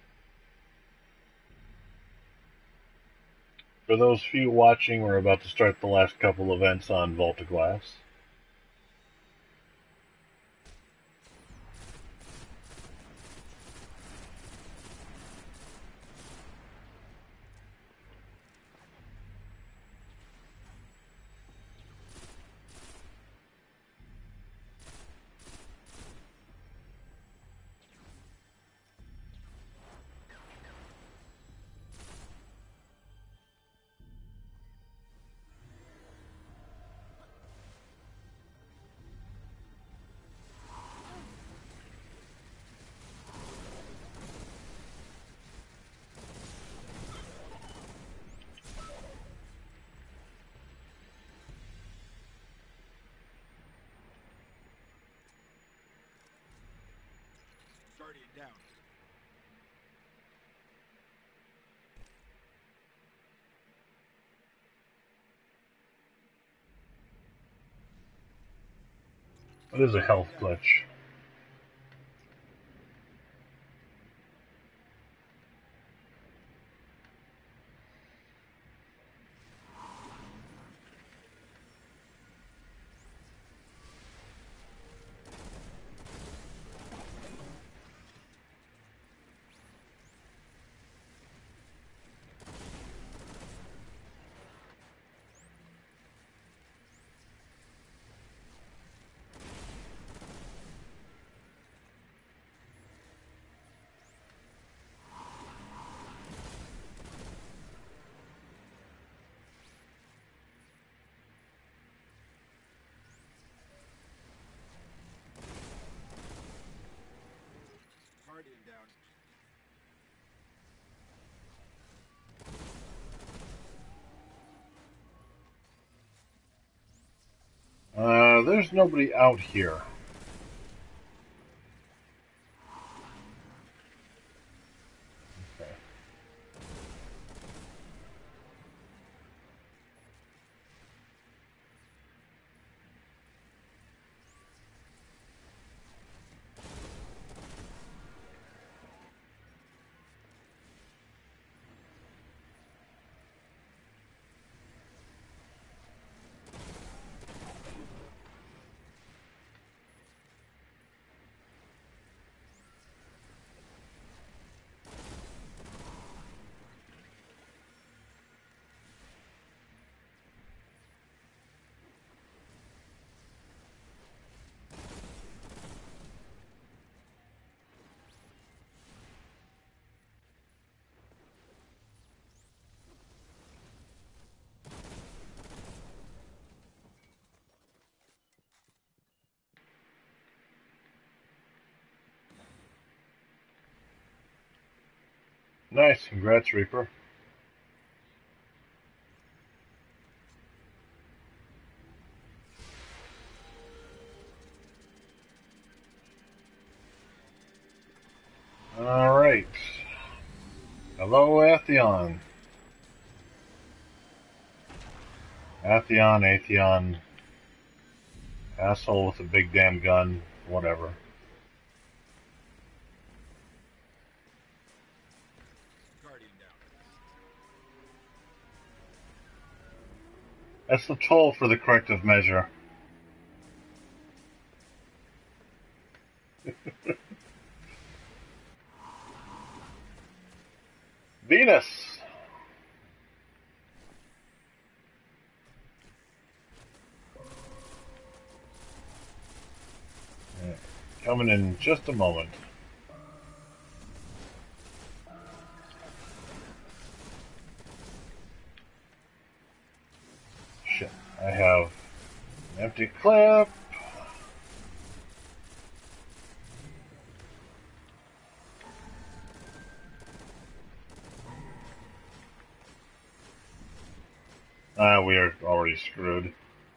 For those few watching, we're about to start the last couple events on Volta Glass. Guardian down. It is a health glitch. Guardian down. Uh, there's nobody out here. Okay. Nice, congrats, Reaper. Alright. Hello, Atheon. Atheon, Atheon. Asshole with a big damn gun. Whatever. Guardian down. That's the toll for the corrective measure. Venus! Yeah, coming in just a moment. Shit, I have an empty clip. Ah, we are already screwed.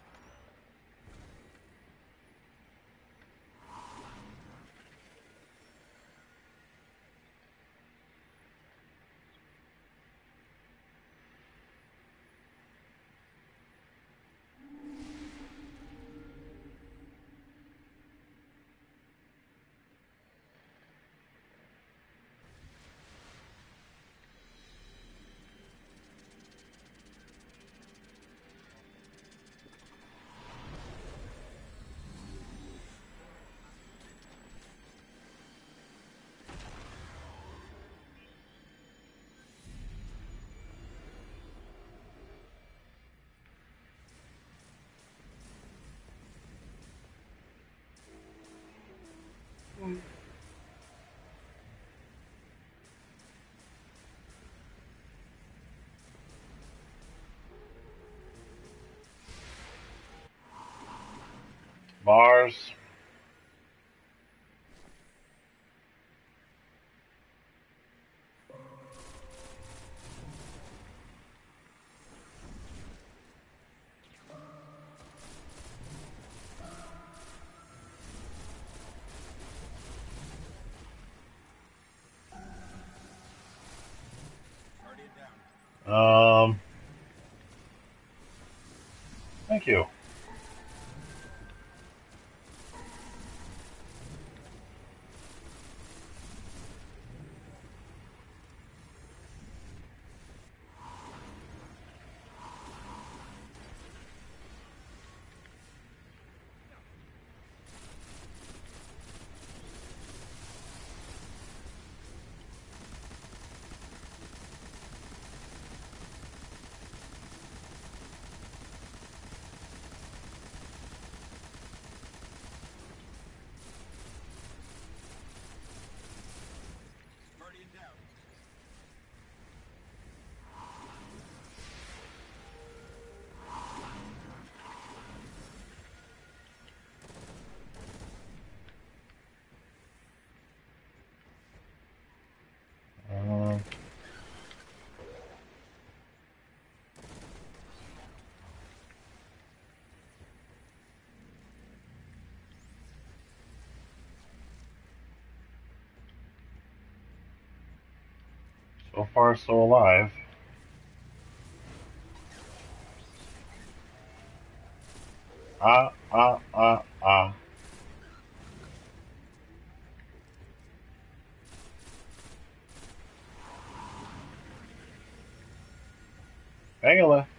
Mars. Guardian down. Um, thank you. So far, so alive. Ah, ah, ah, ah. Hang a left.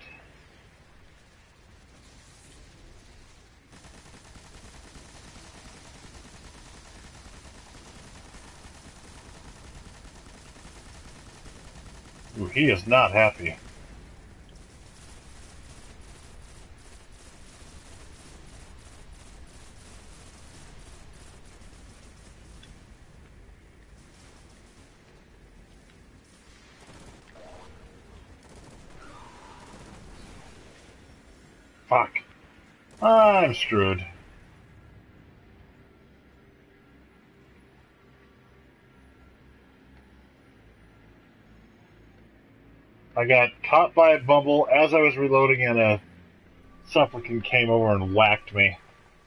Ooh, he is not happy. Fuck. I'm screwed. I got caught by a bumble as I was reloading, and a supplicant came over and whacked me.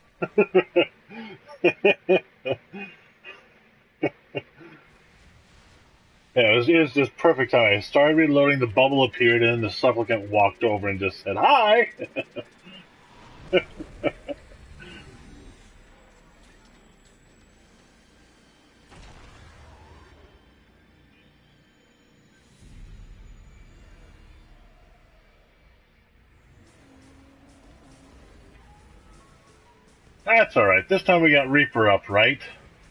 Yeah, it was, it was just perfect time. I started reloading, the bubble appeared, and the supplicant walked over and just said, "Hi!" That's alright. This time we got Reaper up, right?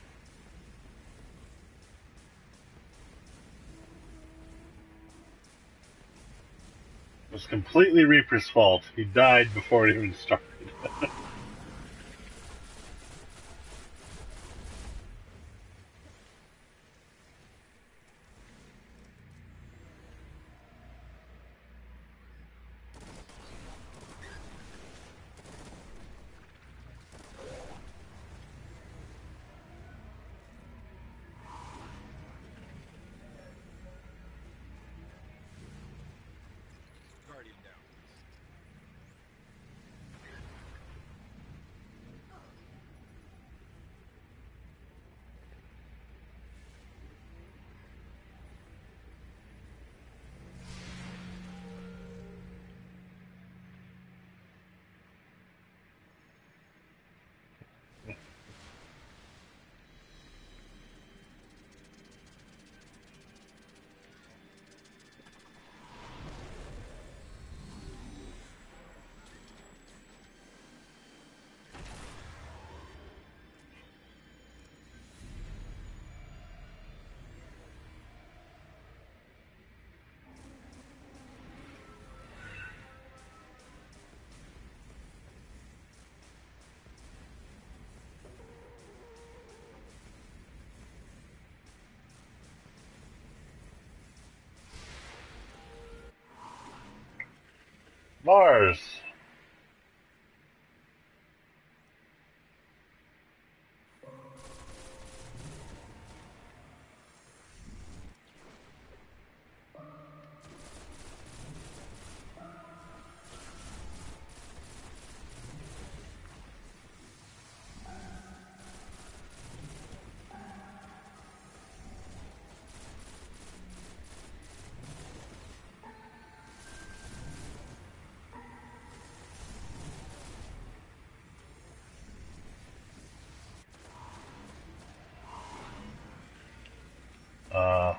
It was completely Reaper's fault. He died before it even started. Guardian down. Mars! Uh,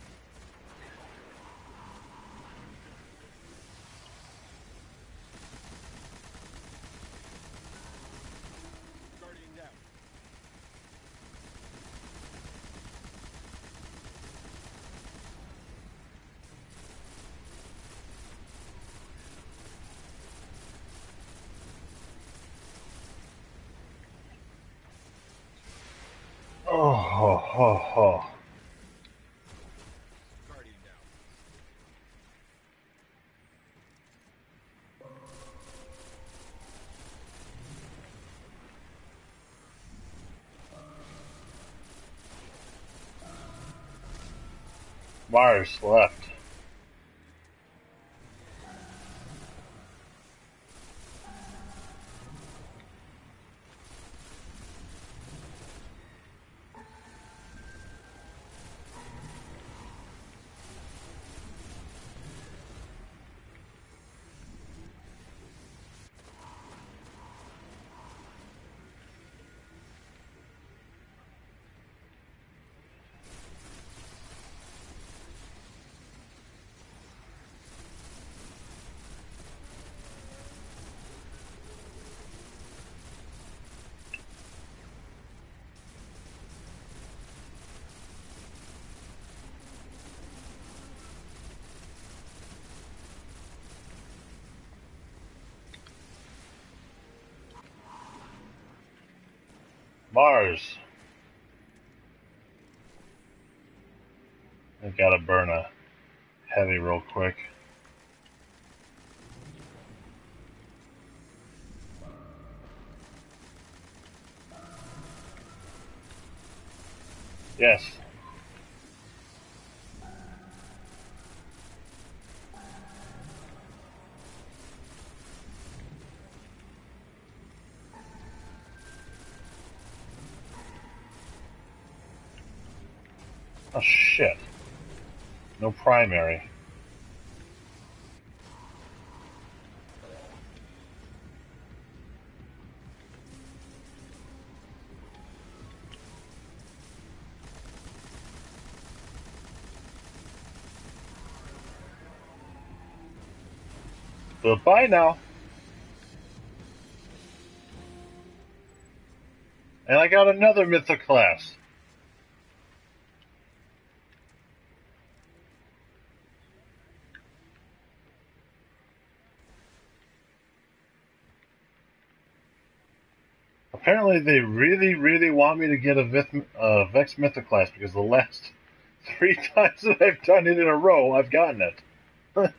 Guardian down. oh, oh, oh, oh. Guardian down. Mars left. Mars. I gotta burn a heavy real quick. Yes. Oh shit. No primary. But bye now. And I got another mythic class. Apparently they really, really want me to get a Vith, uh, Vex Mythic class because the last three times that I've done it in a row, I've gotten it.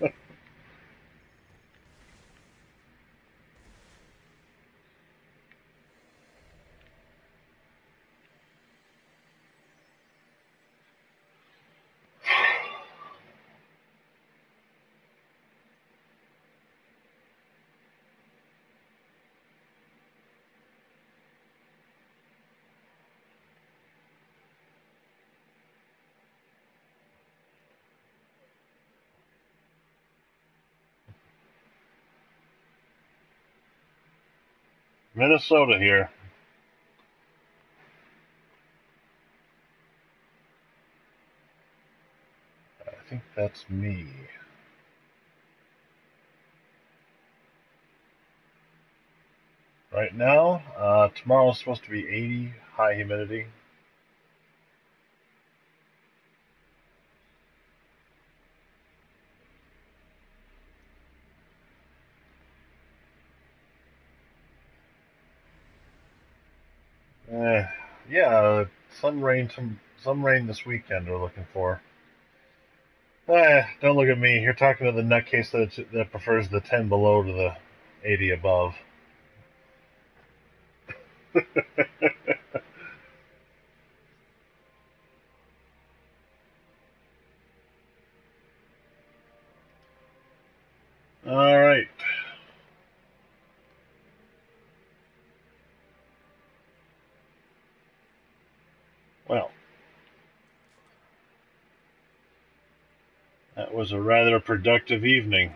Minnesota here. I think that's me. Right now, uh, tomorrow's supposed to be eighty, high humidity. Uh, yeah, some rain, some some rain this weekend. We're looking for. Eh, don't look at me. You're talking to the nutcase that that prefers the ten below to the eighty above. All right. Well, that was a rather productive evening.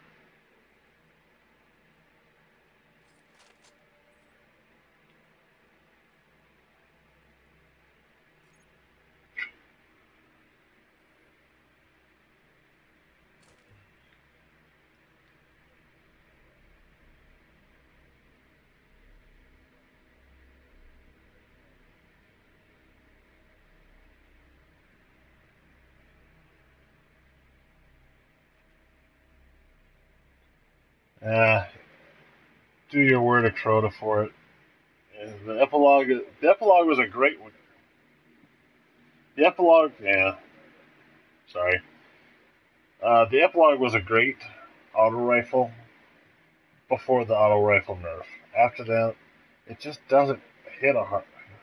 Uh, do your word of Crota for it. And the epilogue, the epilogue was a great one. The epilogue, yeah, sorry. Uh, the epilogue was a great auto rifle before the auto rifle nerf. After that, it just doesn't hit a hard.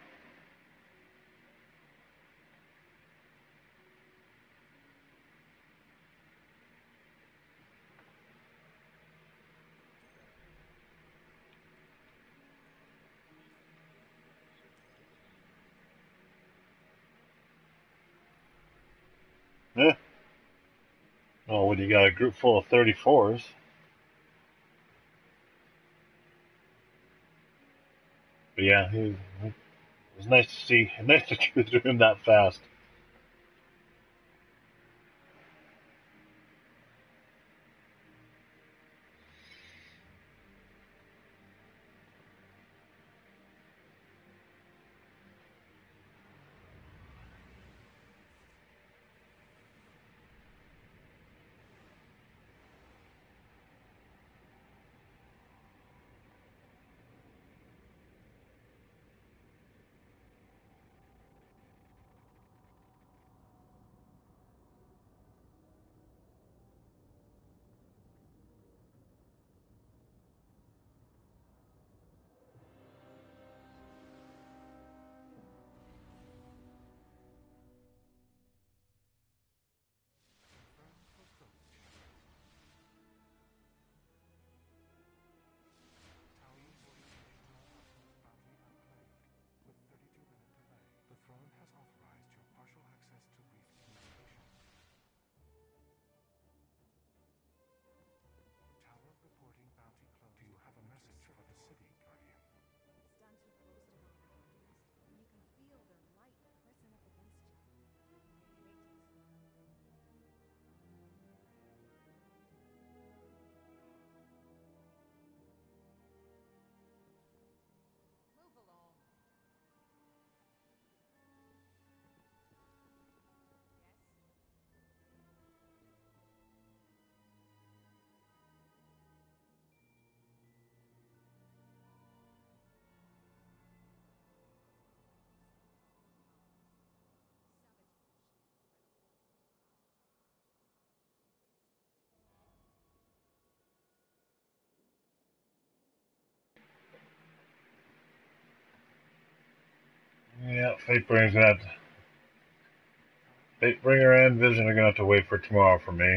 Eh. Well, when you got a group full of thirty-fours. But yeah, he, it was nice to see, nice to go through him that fast. Yeah, Fatebringer's gonna have to, Fatebringer and Vision are gonna have to wait for tomorrow for me.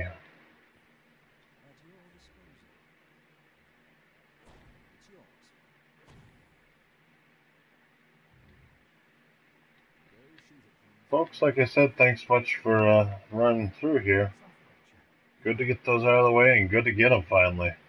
Folks, like I said, thanks much for uh, running through here. Good to get those out of the way and good to get them finally.